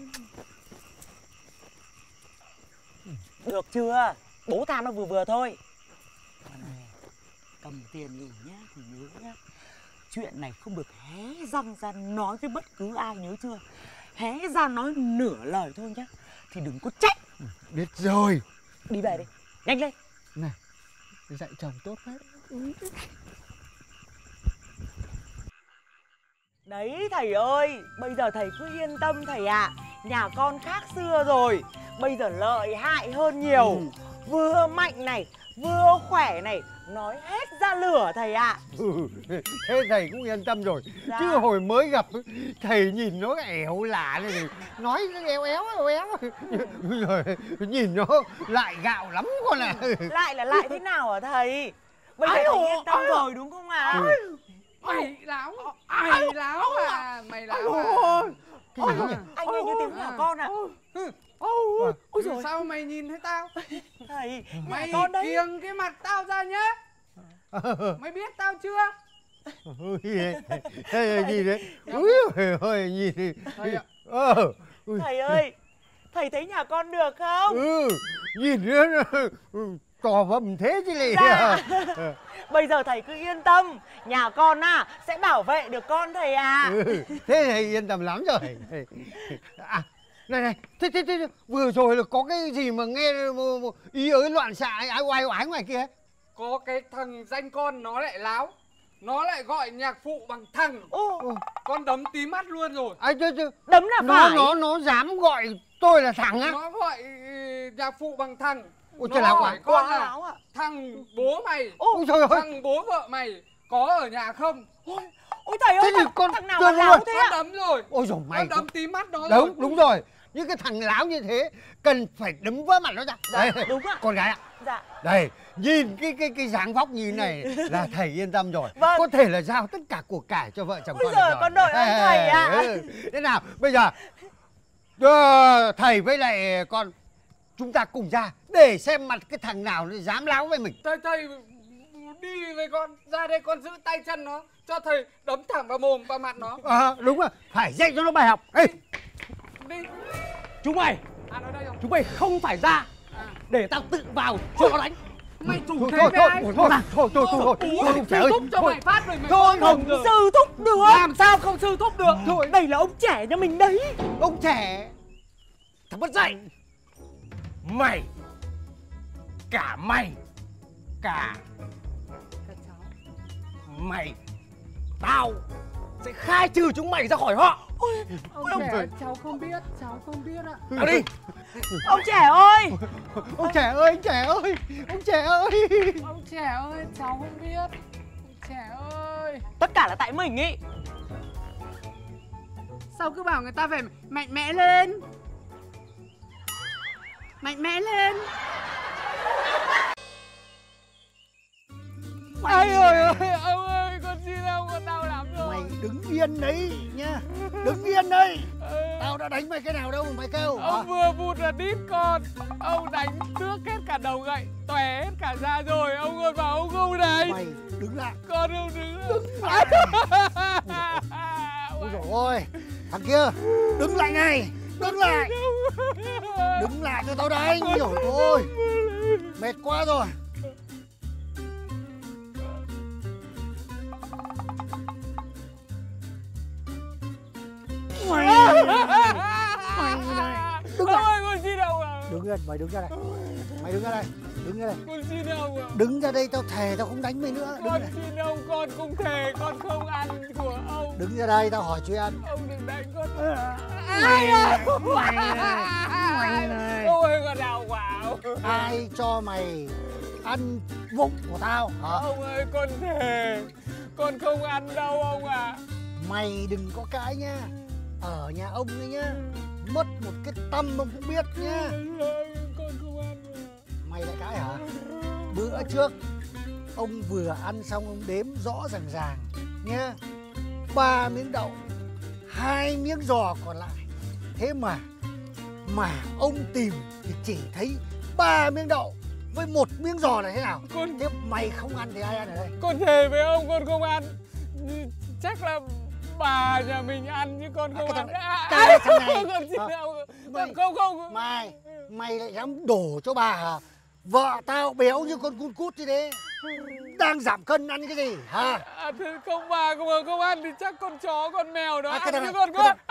Được chưa? Bố tao nó vừa vừa thôi. Này, cầm tiền nghỉ nhá, thì nhớ nhá. Chuyện này không được hé răng ra nói với bất cứ ai, nhớ chưa? Hé ra nói nửa lời thôi nhá, thì đừng có trách. Biết rồi. Đi về đi, nhanh lên. Này, dạy chồng tốt phết. Đấy thầy ơi, bây giờ thầy cứ yên tâm thầy ạ. Nhà con khác xưa rồi, bây giờ lợi hại hơn nhiều. Vừa mạnh này, vừa khỏe này, nói hết ra lửa thầy ạ. Thế thầy cũng yên tâm rồi. Dạ. Chứ hồi mới gặp thầy nhìn nó ẻo lả này, nói nó éo rồi nhìn nó lại gạo lắm con ạ. Lại là lại thế nào hả thầy? Bây giờ thầy yên tâm rồi đúng không ạ? Mày láo à, mày láo à. Anh nghe như tiếng nhỏ con ạ. Ôi giời, sao mày nhìn thấy tao? Thầy, Mày con đấy. kiêng cái mặt tao ra nhá. Mày biết tao chưa? Thế gì đấy? Úi ôi nhìn đi. Thầy ơi, thầy thấy nhà con được không? Nhìn nó to vầm thế chứ lì. Dạ. Bây giờ thầy cứ yên tâm, nhà con sẽ bảo vệ được con thầy à. Thế thầy yên tâm lắm rồi. À, này, thế vừa rồi là có cái gì mà nghe ý ới loạn xạ ai oai oái ngoài kia? Có cái thằng danh con nó lại láo. Nó lại gọi nhạc phụ bằng thằng. Con đấm tí mắt luôn rồi. Đấm là phải. Nó dám gọi tôi là thằng á? Nó gọi nhạc phụ bằng thằng. Ôi nó trời láo hỏi con là thằng bố mày, thằng bố vợ mày có ở nhà không? Ôi thầy ơi, thằng nào mà láo thế ạ? Con đấm rồi. Ôi dồi mày. Con đấm tí mắt nó rồi. Đúng rồi. Những cái thằng láo như thế cần phải đấm vỡ mặt nó ra. Dạ, đúng ạ. Con gái ạ. Dạ. Đây, nhìn cái dáng vóc như này là thầy yên tâm rồi. Vâng. Có thể là giao tất cả của cải cho vợ chồng con. Bây giờ con đợi ơn thầy ạ. Thế nào, bây giờ thầy với lại con chúng ta cùng ra để xem mặt cái thằng nào nó dám láo với mình. Thầy đi với con, ra đây con giữ tay chân nó, cho thầy đấm thẳng vào mồm vào mặt nó. Đúng rồi, phải dạy cho nó bài học. Ê, đi. Chúng mày, nói đây không? chúng mày không phải ra để tao tự vào cho nó đánh. Mày chủ thế với ai? Thôi, Trời ơi, cho mày phát rồi mày. Thôi không sư thúc được. Làm sao không sư thúc được? Thôi, đây là ông trẻ nhà mình đấy. Ông trẻ Thằng mất dạy. Mày, cả mày, cả mày, tao sẽ khai trừ chúng mày ra khỏi họ. Ông trẻ, cháu không biết ạ. Nào đi. Ông trẻ ơi. Ông trẻ ơi, Ông trẻ ơi, cháu không biết. Ông trẻ ơi. Tất cả là tại mình ý. Sao cứ bảo người ta phải mạnh mẽ lên? Mạnh mẽ lên. Ai ơi, ông ơi, con xin ông, con đau lắm rồi. Mày đứng yên đấy nha. Đứng yên đây. Tao đã đánh mày cái nào đâu mà mày kêu. Ông vừa vụt là đít con. Ông đánh tước hết cả đầu gậy, tòe hết cả da rồi. Ông còn bảo ông không đánh. Mày đứng lại. Con không đứng lại. Ôi dồi ôi, thằng kia, đứng lại này. Đứng lại. Đứng lại cho tao đánh. Rồi thôi, mệt quá rồi. Mày đứng lại. Con xin ông à. Đứng lên, mày đứng ra đây. Mày đứng ra đây. Đứng ra đây. Con xin ông à. Đứng ra đây, tao thề tao không đánh mày nữa. Con xin ông, con cũng thề con không ăn của ông. Đứng ra đây, tao hỏi chuyện. Ông đừng đánh con. Mày này. Ôi con đau quá. Ai cho mày ăn vụng của tao hả? Ông ơi, con thề con không ăn đâu ông ạ. Mày đừng có cãi nha. Ở nhà ông ấy nhá, mất một cái tâm ông cũng biết nhá. Con không ăn mà. Mày lại cãi hả? Bữa trước ông vừa ăn xong ông đếm rõ ràng nhá. 3 miếng đậu, 2 miếng giò còn lại. Thế mà ông tìm thì chỉ thấy 3 miếng đậu với 1 miếng giò là thế nào? Thế mày không ăn thì ai ăn ở đây? Con thề với ông con không ăn. Chắc là bà nhà mình ăn chứ con không ăn. Thằng này. Con xin ông. Không. Mày lại dám đổ cho bà hả? Vợ tao béo như con cun cút như thế, đang giảm cân ăn cái gì hả? Thế không bà không ăn thì chắc con chó con mèo nó ăn cái chứ con có.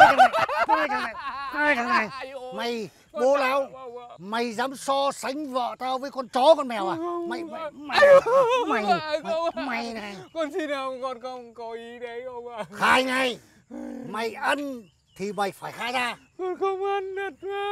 Cái thằng này, mày bố láo, mày dám so sánh vợ tao với con chó con mèo à? Mày này. Con xin ông, con không có ý đấy ông ạ. Khai ngay, mày ăn thì mày phải khai ra. Con không ăn thật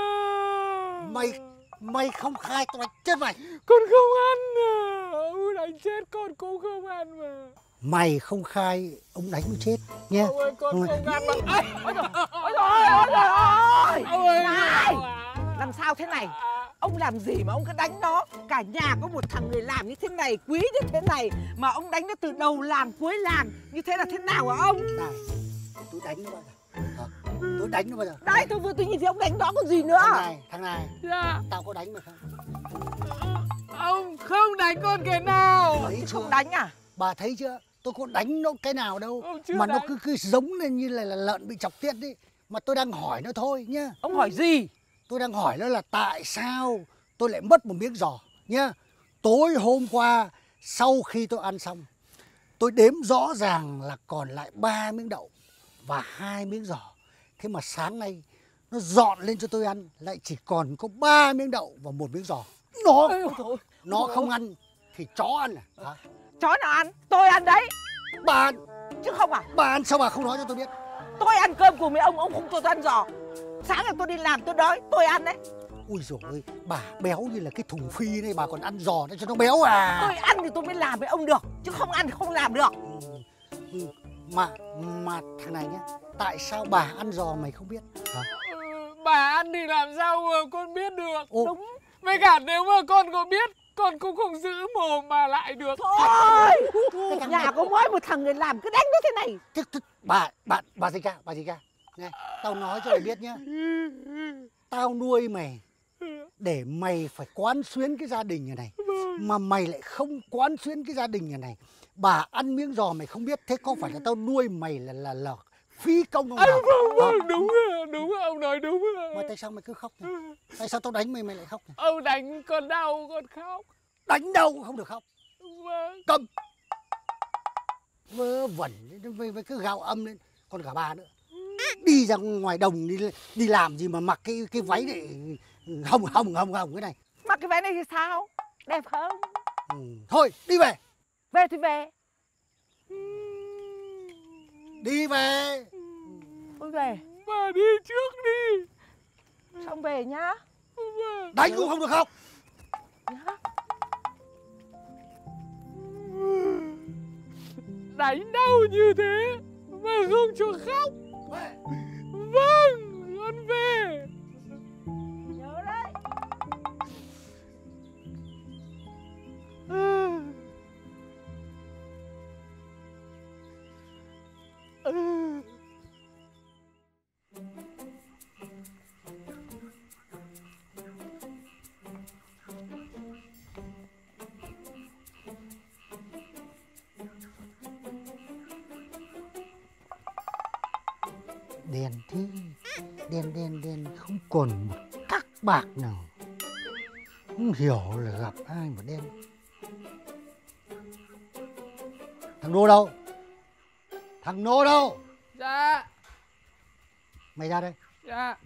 mà. Mày không khai tao đánh chết mày. Con không ăn à. Ông đánh chết con cũng không ăn mà. Mày không khai ông đánh nó chết nhé. Ông ơi con không ăn mà. Ôi trời ơi. Này, làm sao thế này? Ông làm gì mà ông cứ đánh nó? Cả nhà có một thằng người làm như thế này, quý như thế này, mà ông đánh nó từ đầu làng cuối làng. Như thế là thế nào hả ông? Này, tôi đánh nó bao giờ? Tôi đánh nó bao giờ? Đây, tôi nhìn thấy ông đánh nó còn gì nữa. Thằng này, dạ. Tao có đánh mày không? Ông không đánh con cái nào? Thấy chưa? Không đánh à? Bà thấy chưa? Tôi có đánh nó cái nào đâu. Mà đánh. nó cứ giống lên như là lợn bị chọc tiết đi. Mà tôi đang hỏi nó thôi nhá. Ông hỏi gì? Tôi đang hỏi nó là tại sao tôi lại mất một miếng giò nhá. Tối hôm qua sau khi tôi ăn xong, tôi đếm rõ ràng là còn lại 3 miếng đậu và 2 miếng giò. Thế mà sáng nay nó dọn lên cho tôi ăn lại chỉ còn có 3 miếng đậu và 1 miếng giò. Nó không ăn thì chó ăn à? Hả? Chó nào ăn? Tôi ăn đấy. Bà ăn. Chứ không à? Bà ăn sao bà không nói cho tôi biết? Tôi ăn cơm cùng với ông không cho tôi ăn giò. Sáng ngày tôi đi làm tôi đói, tôi ăn đấy. Ui dồi ơi, bà béo như là cái thùng phi này, bà còn ăn giò để cho nó béo à? Tôi ăn thì tôi mới làm với ông được, chứ không ăn thì không làm được. Mà thằng này nhá, tại sao bà ăn giò mày không biết? Hả? Bà ăn thì làm sao mà con biết được? Đúng. Với cả nếu mà con có biết, con cũng không giữ mồm mà lại được. Thôi, nhà có mỗi một thằng người làm cứ đánh nó thế này. Bà gì ca? Này, tao nói cho mày biết nhá. Tao nuôi mày để mày phải quán xuyến cái gia đình nhà này, mà mày lại không quán xuyến cái gia đình nhà này. Bà ăn miếng giò mày không biết, thế có phải là tao nuôi mày là phí công không nào? Đúng rồi, ông nói đúng rồi. Mà tại sao mày cứ khóc nhỉ? Tại sao tao đánh mày lại khóc nhỉ? Ông đánh con đau con khóc. Đánh đâu cũng không được khóc. Vâng. Cầm. Vớ vẩn với cái gào âm lên. Còn cả bà nữa. Đi ra ngoài đồng đi làm gì mà mặc cái váy này hồng cái này. Mặc cái váy này thì sao? Đẹp không? Thôi đi về. Về thì về. Đi về. Tôi về. Bà đi trước đi. Xong về nhá. Đánh cũng không được không? Nhá. Đánh đau như thế mà không cho khóc. Vâng, con về. Nhớ đấy. Đèn thế, đèn không còn một tắc bạc nào. Không hiểu là gặp ai mà đen. Thằng Nô đâu? Thằng Nô đâu? Dạ. Mày ra đây. Dạ.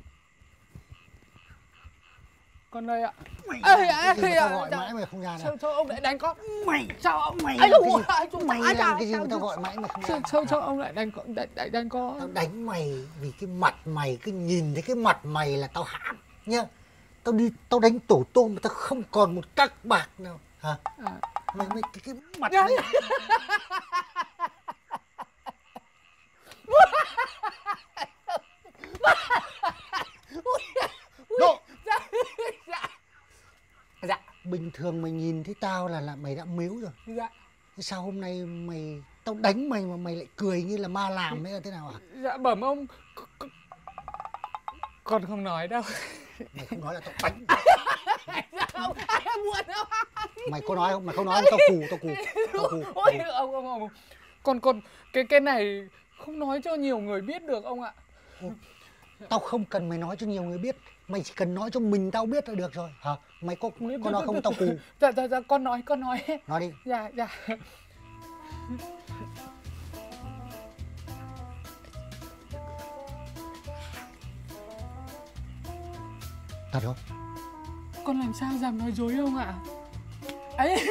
Con đây ạ. Tao gọi mãi mày không ra nào. Sao ông lại đánh con? Mày sao ông mày làm cái gì mà tao gọi mãi mày không ra? Sao ông lại đánh con? Tao đánh mày vì cái mặt mày, cứ nhìn thấy cái mặt mày là tao hãm nhá. Tao đánh tổ tôm mà tao không còn một tắc bạc nào. Hả? Mày cái mặt mày. bình thường mày nhìn thấy tao là mày đã mếu rồi. Dạ. Thế sao hôm nay tao đánh mày mà mày lại cười như là ma làm đấy là thế nào à? Dạ bẩm ông, con không nói đâu. Mày không nói là tao đánh. Dạ không, ai buồn đâu. Mày có nói không? Mày không nói tao cù. Ôi ông. Con cái này không nói cho nhiều người biết được ông ạ. Tao không cần mày nói cho nhiều người biết, mày chỉ cần nói cho mình tao biết là được rồi. Hả? Mày có nói không tao cù. Dạ con nói. Nói đi. Dạ. Thật không? Con làm sao dám nói dối ông ạ? Ấy.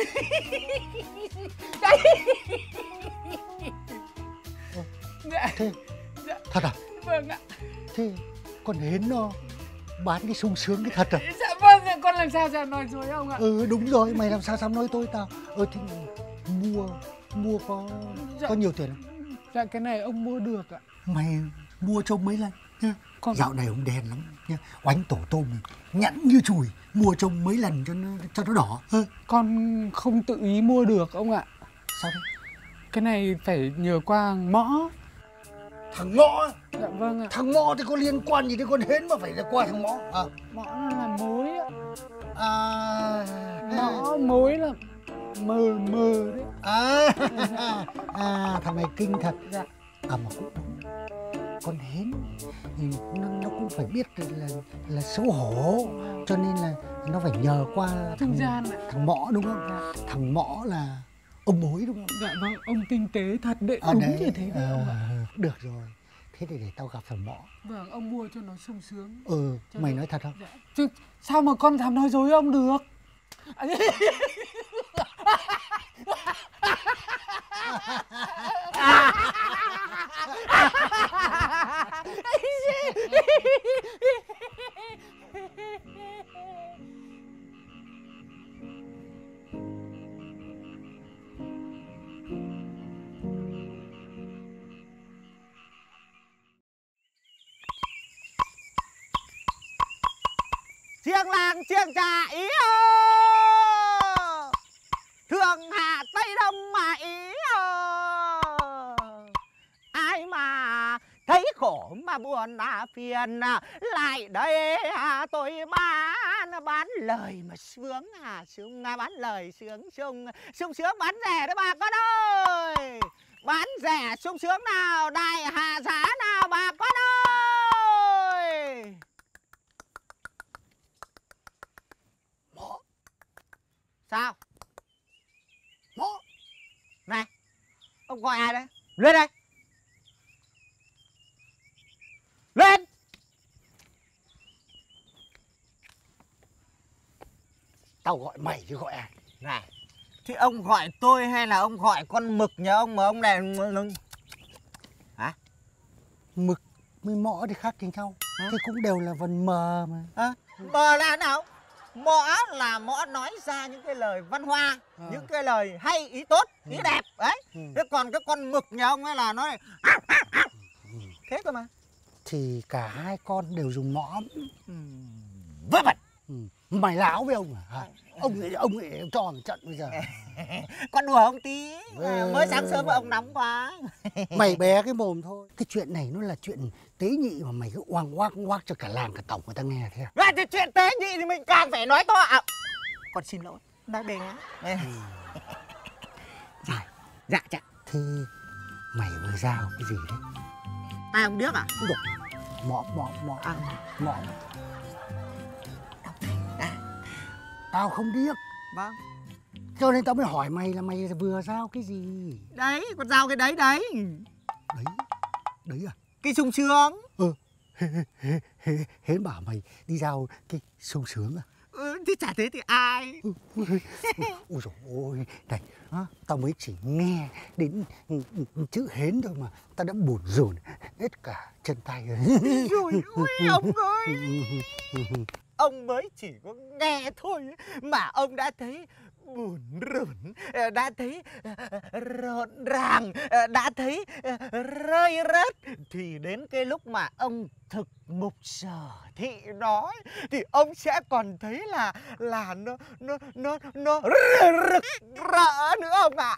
Dạ. Thế thật à? Vâng ạ. Thế con Hến nó bán cái sung sướng cái thật à? Dạ vâng, con làm sao dám nói dối ông ạ? Đúng rồi, mày làm sao dám nói tôi tao. Thế mua có nhiều tiền không? Dạ cái này ông mua được ạ. Mày mua cho mấy lần nhá. Dạo này ông đen lắm nhá. Oánh tổ tôm nhẵn như chùi, mua cho mấy lần cho nó đỏ. Con không tự ý mua được ông ạ. Sao đấy? Cái này phải nhờ qua Mõ. Thằng Mõ? Dạ vâng ạ. Thằng Mõ thì có liên quan gì đến con Hến mà phải là qua thằng Mõ? Mõ nó là mối ạ. Mõ mối là mờ đấy. Thằng này kinh thật. Dạ. Mà cũng con Hến thì nó cũng phải biết là xấu hổ, cho nên là nó phải nhờ qua thằng Mõ đúng không? Dạ. Thằng Mõ là ông mối đúng không? Dạ vâng, ông tinh tế thật đấy, đúng đấy. như thế đấy ông ạ. Được rồi, thế để tao gặp thằng Mõ. Vâng, ông mua cho nó sung sướng. Mày nói thật không? Dạ. Chứ sao mà con dám nói dối ông được? Chiêng làng chiêng trà ý ơ, Thượng Hạ Tây Đông mà ý ơ. Ai mà thấy khổ mà buồn phiền, lại đây tôi bán lời mà sướng sướng, bán lời sướng sướng bán rẻ đấy bà con ơi. Bán rẻ sung sướng nào, đại hạ giá nào bà con ơi. Sao? Mõ. Này, ông gọi ai đấy? Lên đây. Lên. Tao gọi mày chứ gọi ai? Này, thì ông gọi tôi hay là ông gọi con mực nhà ông mà ông này... Hả? Mực với Mõ thì khác với nhau. Thế cũng đều là vần mờ mà. Mờ là nào? Mõ là Mõ nói ra những cái lời văn hoa, những cái lời hay, ý tốt, ý đẹp đấy. Thế còn cái con mực nhà ông ấy là nó thế cơ mà. Thì cả hai con đều dùng mõm. Vớ vẩn. Mày láo với ông à? Ông ấy cho một trận bây giờ. Con đùa ông tí. Mới sáng sớm mà ông nóng quá. Mày bé cái mồm thôi. Cái chuyện này nó là chuyện tế nhị mà mày cứ oang oác cho cả làng cả tổng người ta nghe thế à? Thì chuyện tế nhị thì mình càng phải nói to à. Con xin lỗi, nói bé. Dạ. Thế mày vừa giao cái gì đấy? Ai không biết à? Được. Mõm. Tao không biết. Vâng. Cho nên tao mới hỏi mày là mày vừa giao cái gì? Đấy, con giao cái đấy. Đấy à? Cái sung sướng. Hến bảo mày đi giao cái sung sướng à? Thì chả thế thì ai? Ôi dồi ôi, này, tao mới chỉ nghe đến chữ Hến thôi mà tao đã buồn rồn hết cả chân tay rồi. Rồi ôi ông ơi. Ông mới chỉ có nghe thôi mà ông đã thấy bủn rủn, đã thấy rộn ràng, đã thấy rơi rớt, thì đến cái lúc mà ông thực mục sở thị nói thì ông sẽ còn thấy là nó rực rỡ nữa ông ạ.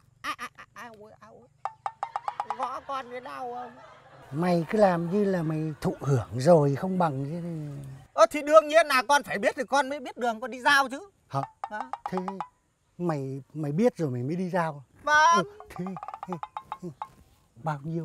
Gõ con cái đau không? Mày cứ làm như là mày thụ hưởng rồi không bằng chứ. Thì đương nhiên là con phải biết thì con mới biết đường con đi giao chứ. Hả? Thế mày biết rồi mày mới đi giao? Vâng. Thế bao nhiêu?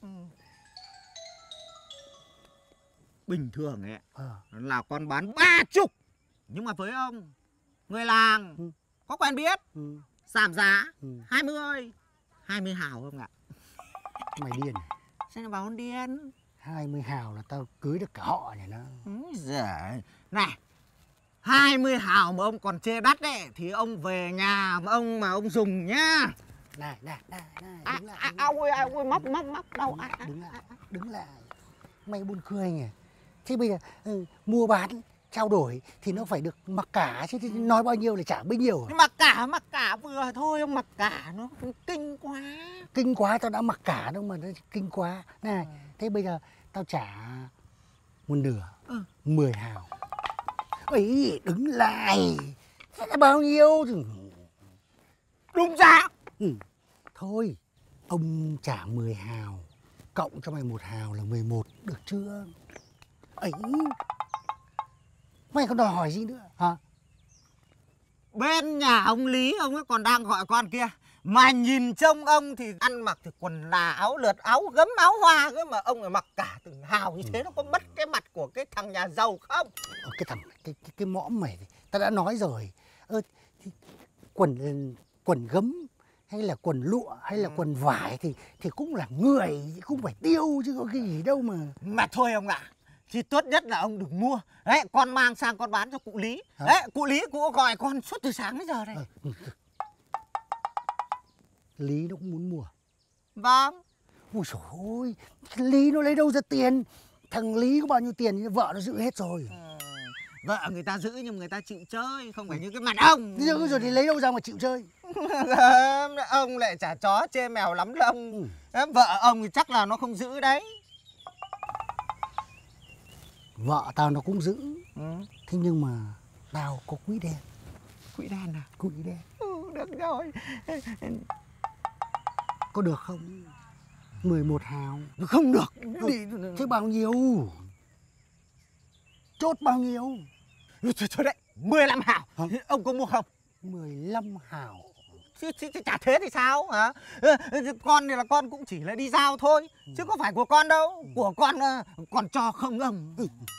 Bình thường ấy là con bán 30, nhưng mà với ông người làng có quen biết, giảm giá 20 hào không ạ? Mày điên à? Sao lại bảo con điên? 20 hào là tao cưới được cả họ này nó. Giời. Này, 20 hào mà ông còn chê đắt đấy thì ông về nhà mà ông dùng nhá. Này, đứng lại. Ao ơi, móc đâu. Đứng lại. Mày buồn cười nhỉ? Thế bây giờ mua bán trao đổi thì nó phải được mặc cả chứ, nói bao nhiêu là trả bấy nhiêu. Mặc cả vừa thôi, ông mặc cả nó kinh quá. Kinh quá, tao đã mặc cả đâu mà nó kinh quá. Này, thế bây giờ tao trả 1/2, 10 hào. Ấy, đứng lại. Thế là bao nhiêu? Đúng giá. Thôi, ông trả 10 hào, cộng cho mày 1 hào là 11, được chưa? Ấy, mày còn đòi hỏi gì nữa hả? Bên nhà ông Lý ông ấy còn đang gọi con kia. Mà nhìn trông ông thì ăn mặc thì quần là áo lượt, áo gấm, áo hoa cơ, mà ông lại mặc cả từng hào như thế, nó có mất cái mặt của cái thằng nhà giàu không? Cái thằng cái mõm mày, tao đã nói rồi. Thì quần gấm hay là quần lụa hay là quần vải thì cũng là người, cũng phải tiêu chứ có cái gì đâu mà. Mà thôi ông ạ, thì tốt nhất là ông đừng mua. Đấy, con mang sang con bán cho cụ Lý. Đấy, cụ Lý cũng gọi con suốt từ sáng đến giờ đây. Lý nó cũng muốn mua. Vâng. Ôi trời ơi, Lý nó lấy đâu ra tiền? Thằng Lý có bao nhiêu tiền vợ nó giữ hết rồi. Vợ người ta giữ nhưng người ta chịu chơi, không phải như cái mặt ông. Giữ rồi thì lấy đâu ra mà chịu chơi? Ông lại chả chó chê mèo lắm lông. Vợ ông thì chắc là nó không giữ đấy. Vợ tao nó cũng giữ. Thế nhưng mà tao có quỹ đen. Quỹ đen à? Quỹ đen. Được rồi. Có được không? 11 hào. Không được. Thế bao nhiêu? Chốt bao nhiêu? Thôi đấy, 15 hào. Ông có mua không? 15 hào. Chứ chả thế thì sao hả? Con này là con cũng chỉ là đi giao thôi, chứ có phải của con đâu. Của con còn cho không ông.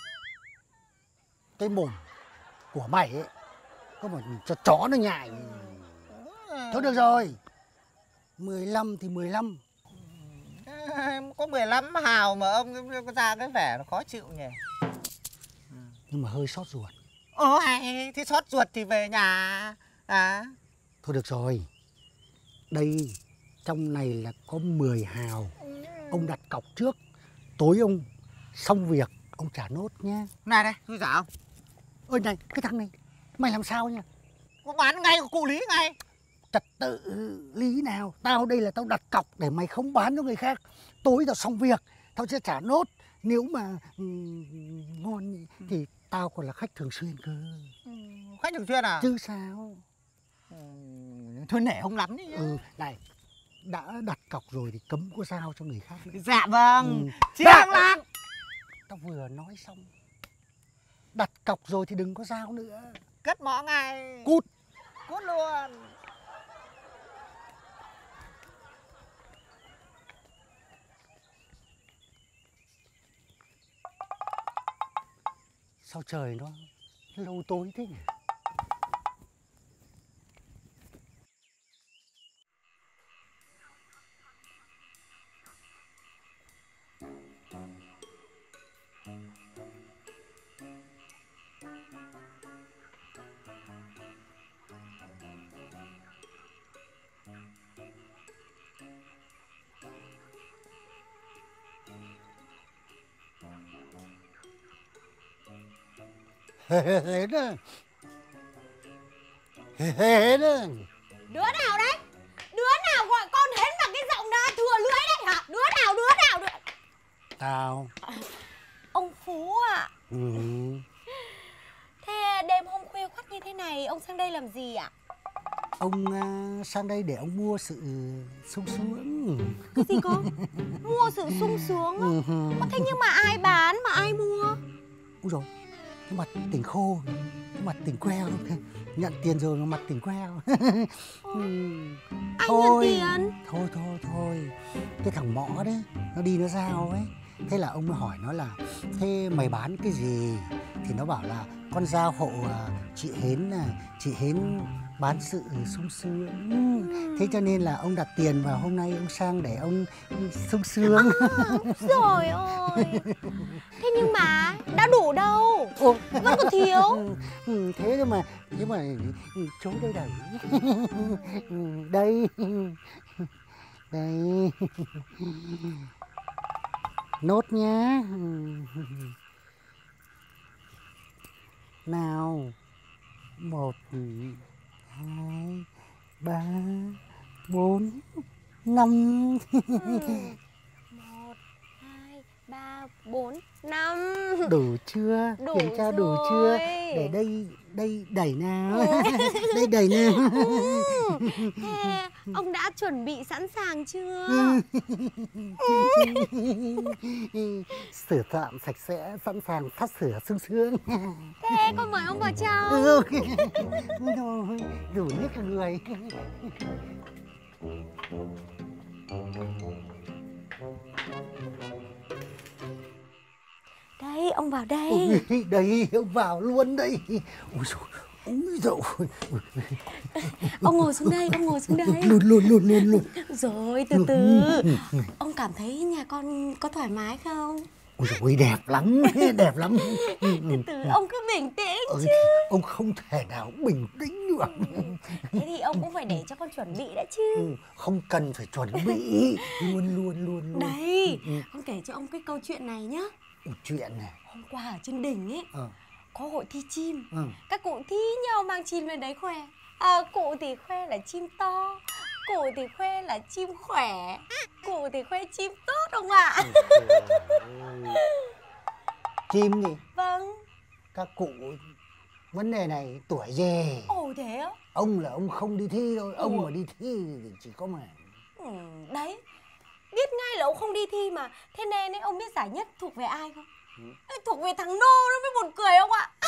Cái mồm của mày ấy có mà cho chó nó nhại. Thôi được rồi, 15 thì 15. Có 15 hào mà ông có ra cái vẻ nó khó chịu nhỉ. Nhưng mà hơi xót ruột. Hay, thế xót ruột thì về nhà à? Thôi được rồi, đây trong này là có 10 hào. Ông đặt cọc trước, tối ông xong việc ông trả nốt nhé. Này đây, tôi trả ông. Ôi này, cái thằng này mày làm sao nha? Có bán ngay của cụ Lý ngay. Trật tự lý nào? Tao đây là tao đặt cọc để mày không bán cho người khác. Tối tao xong việc tao sẽ trả nốt. Nếu mà ngon thì tao còn là khách thường xuyên cơ. Khách thường xuyên à? Chứ sao? Thôi nể ông lắm đấy nhá. Này, đã đặt cọc rồi thì cấm có giao cho người khác. Dạ vâng. Chiang làng. Tao vừa nói xong. Đặt cọc rồi thì đừng có giao nữa. Cất mõ ngay. Cút. Cút luôn. Sao trời nó lâu tối thế nhỉ? Hến á. Đứa nào đấy? Đứa nào gọi con hến bằng cái giọng đó thừa lưỡi đấy hả? Đứa nào? Tao. Ông Phú ạ. Thế đêm hôm khuya khoắt như thế này ông sang đây làm gì ạ? Ông sang đây để ông mua sự sung sướng. Cái gì cơ? Mua sự sung sướng á? Thế nhưng mà ai bán mà ai mua? Úi dồi, cái mặt tỉnh khô, cái mặt tỉnh queo. Nhận tiền rồi mà mặt tỉnh queo. Anh nhận tiền? Thôi. Cái thằng Mõ đấy, nó đi nó giao ấy. Thế là ông mới hỏi nó là thế mày bán cái gì? Thì nó bảo là con giao hộ chị Hến này, chị Hến bán sự sung sướng. Thế cho nên là ông đặt tiền và hôm nay ông sang để ông sung sướng. Trời ơi. Thế nhưng mà đã đủ đâu. Vẫn còn thiếu. Thế nhưng mà chỗ đây đầy. Đây. Nốt nhá. Nào. 1, 2, 3, 4, 5. 1, 2, 3, 4, 5. Đủ chưa? Kiểm tra đủ chưa? Để đây đẩy nào. Đây đẩy nào. Thế ông đã chuẩn bị sẵn sàng chưa? Sửa soạn sạch sẽ, sẵn sàng phát sửa sung sướng. Thế con mời ông vào trong. Rồi, đủ nhất cả người. Đây, ông vào đây. Đây, ông vào luôn đây. Ôi dồi. Ông ngồi xuống đây, Luôn. Rồi, từ từ. Ông cảm thấy nhà con có thoải mái không? Ôi dồi, đẹp lắm. Từ từ, ông cứ bình tĩnh chứ. Ông không thể nào bình tĩnh được. Thế thì ông cũng phải để cho con chuẩn bị đã chứ. Không cần phải chuẩn bị. Luôn. Đây, con kể cho ông cái câu chuyện này nhá. Chuyện này. Hôm qua ở trên đỉnh ấy, có hội thi chim. Các cụ thi nhau mang chim lên đấy khoe. Cụ thì khoe là chim to, cụ thì khoe là chim khỏe, cụ thì khoe chim tốt ông ạ. Chim gì? Vâng. Các cụ vấn đề này tuổi gì? Ồ thế á? Ông là ông không đi thi thôi. Ông mà đi thi thì chỉ có mà. Đấy, biết ngay là ông không đi thi mà. Thế nên ấy, ông biết giải nhất thuộc về ai không? Thuộc về thằng Nô, nó mới buồn cười ông ạ.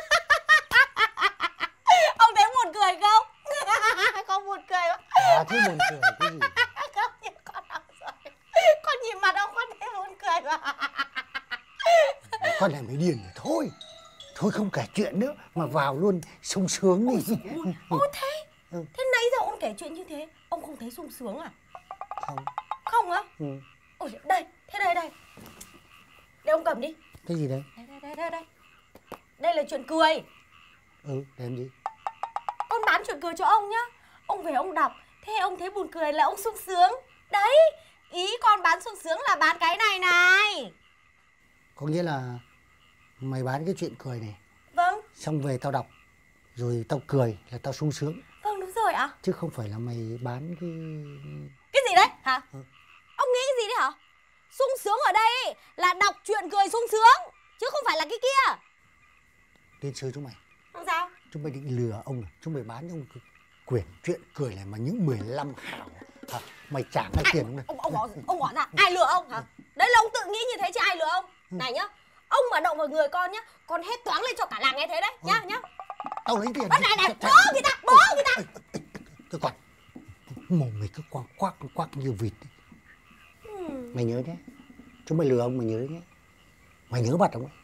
Ông thấy buồn cười không? Không buồn cười không? Thế buồn cười cái gì? Không, nhìn con ông rồi. Con nhìn mặt ông con thấy buồn cười mà. Con này mới điên rồi. Thôi không kể chuyện nữa mà vào luôn sung sướng đi. Ôi thế? Thế nãy giờ ông kể chuyện như thế, ông không thấy sung sướng à? Không. Không á? Ôi đây, thế đây. Để ông cầm đi. Cái gì đấy? Đây. Đây là chuyện cười. Làm gì? Con bán chuyện cười cho ông nhá. Ông về ông đọc, thế ông thấy buồn cười là ông sung sướng. Đấy, ý con bán sung sướng là bán cái này. Có nghĩa là mày bán cái chuyện cười này. Vâng. Xong về tao đọc, rồi tao cười là tao sung sướng. Vâng, đúng rồi ạ. Chứ không phải là mày bán cái... Cái gì đấy hả? Ông nghĩ cái gì đấy hả? Sung sướng ở đây là đọc chuyện cười sung sướng, chứ không phải là cái kia. Tiên sư chúng mày. Không sao? Chúng mày định lừa ông à? Chúng mày bán ông quyển chuyện cười này mà những 15 hào hả? Mày trả ngay tiền ông này. Ông bỏ ra, ai lừa ông hả? Đấy là ông tự nghĩ như thế chứ ai lừa ông. Này nhá, ông mà động vào người con nhá, con hét toáng lên cho cả làng nghe thế đấy. Nhá. Tao lấy tiền. Này, bố người ta. Tôi còn mồm mày cứ quắc như vịt. Mày nhớ nhé. Chúng mày lừa ông mày nhớ nhé. Mày nhớ mặt ông ấy.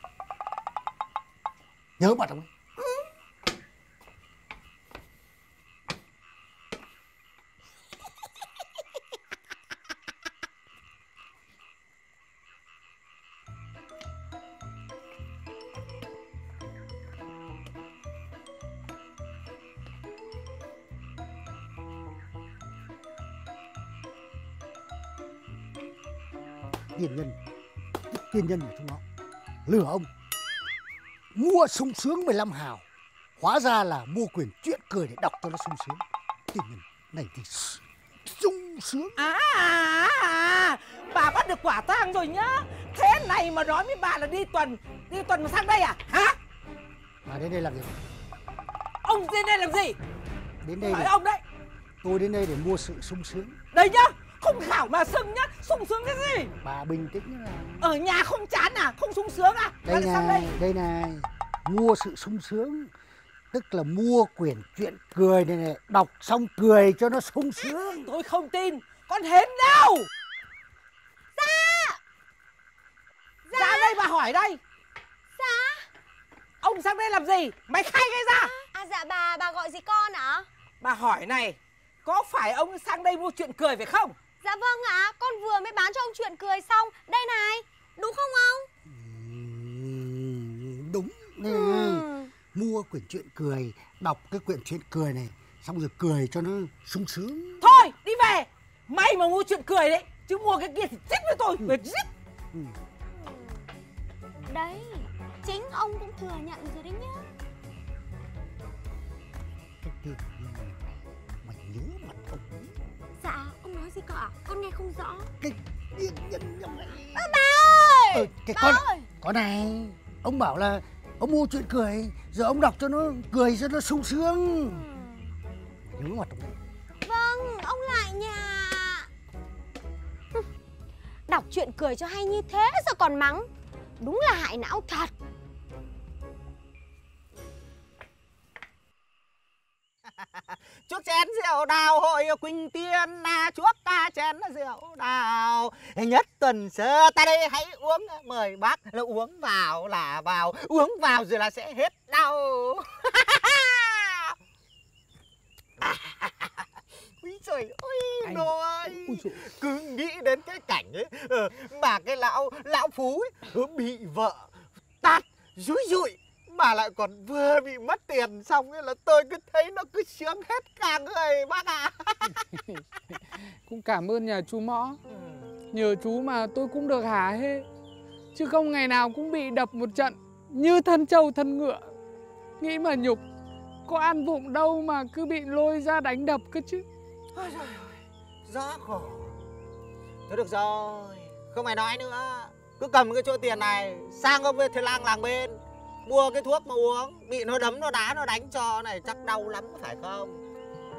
Nhớ mặt ông ấy. Tiên nhân của chúng nó lừa ông mua sung sướng 15 hào, hóa ra là mua quyển chuyện cười để đọc cho nó sung sướng. Tình nhân này thì sung sướng. Bà bắt được quả tang rồi nhá. Thế này mà nói với bà là đi tuần mà sang đây à? Hả? Bà đến đây làm gì? Ông đến đây làm gì? Đến đây hỏi ông đấy. Tôi đến đây để mua sự sung sướng. Đây nhá, không khảo mà sưng nhá. Sung sướng cái gì? Bà bình tĩnh là ở nhà không chán à? Không sung sướng à? Đây này, mua sự sung sướng. Tức là mua quyển truyện cười này, đọc xong cười cho nó sung sướng. Tôi không tin, con hến đâu? Ra đây bà hỏi đây. Ông sang đây làm gì? Mày khai cái ra. Dạ bà gọi gì con ạ? Bà hỏi này, có phải ông sang đây mua chuyện cười phải không? Dạ vâng ạ, con vừa mới bán cho ông chuyện cười xong. Đây này, đúng không ông? Đúng. Mua quyển truyện cười, đọc cái quyển truyện cười này, xong rồi cười cho nó sung sướng. Thôi, đi về. Mày mà mua chuyện cười đấy, chứ mua cái kia thì giết với tôi. Mày giết. Đấy, chính ông cũng thừa nhận rồi đấy nhá. Cái tên mày nhớ mặt ông ấy. Dạ, ông nói gì cơ ạ? Con nghe không rõ. Cái điên nhân nhà mày. Bà ơi! Con này, ông bảo là ông mua chuyện cười, giờ ông đọc cho nó cười cho nó sung sướng. Nhớ mặt ông ấy. Vâng, ông lại nhà. Đọc chuyện cười cho hay như thế sao còn mắng. Đúng là hại não thật. Chuốc chén rượu đào hội Quỳnh Tiên chuốc ta chén rượu đào. Nhất tuần sơ ta đây hãy uống, mời bác là uống vào là vào, uống vào rồi là sẽ hết đau. Úi trời ơi, nói cứ nghĩ đến cái cảnh ấy mà cái lão Phú ấy, bị vợ tát dúi dụi mà lại còn vừa bị mất tiền xong ấy, là tôi cứ thấy nó cứ sướng hết cả người bác ạ. Cũng cảm ơn nhà chú Mõ. Nhờ chú mà tôi cũng được hả hê, chứ không ngày nào cũng bị đập một trận như thân trâu thân ngựa. Nghĩ mà nhục, có ăn vụng đâu mà cứ bị lôi ra đánh đập cơ chứ. Ôi trời ơi, rõ khổ. Thôi được rồi, không phải nói nữa. Cứ cầm cái chỗ tiền này sang ông thầy lang làng bên, mua cái thuốc mà uống. Bị nó đấm, nó đá, nó đánh cho này chắc đau lắm phải không?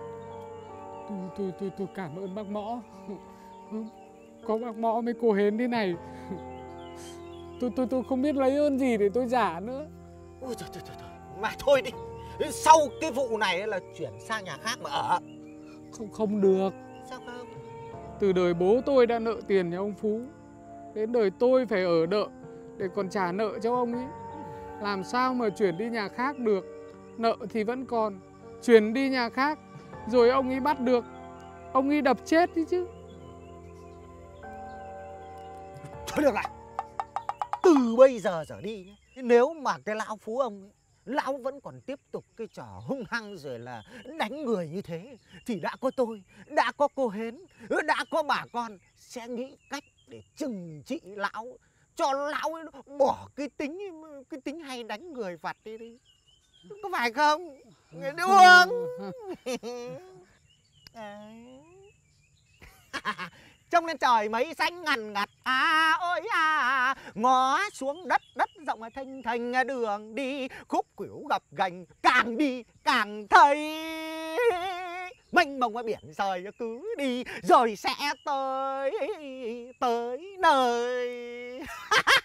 Tôi cảm ơn bác Mõ. Có bác Mõ với cô Hến thế này, tôi không biết lấy ơn gì để tôi trả nữa. Ôi trời. Mà thôi đi, sau cái vụ này là chuyển sang nhà khác mà ở. Không được. Sao không? Từ đời bố tôi đã nợ tiền nhà ông Phú, đến đời tôi phải ở đợ để còn trả nợ cho ông ấy. Làm sao mà chuyển đi nhà khác được. Nợ thì vẫn còn, chuyển đi nhà khác rồi ông ấy bắt được, ông ấy đập chết đi chứ. Thôi được rồi, từ bây giờ trở đi nhé, nếu mà cái lão Phú ông ấy, lão vẫn còn tiếp tục cái trò hung hăng rồi là đánh người như thế, thì đã có tôi, đã có cô Hến, đã có bà con sẽ nghĩ cách để trừng trị lão, cho lão ấy bỏ cái tính hay đánh người vặt đi. Có phải không? Đúng không? Trông lên trời mấy xanh ngằn ngặt ôi ngó xuống đất rộng thênh thênh, đường đi khúc khuỷu gập ghềnh, càng đi càng thấy mênh mông ở biển rời, cứ đi rồi sẽ tới nơi.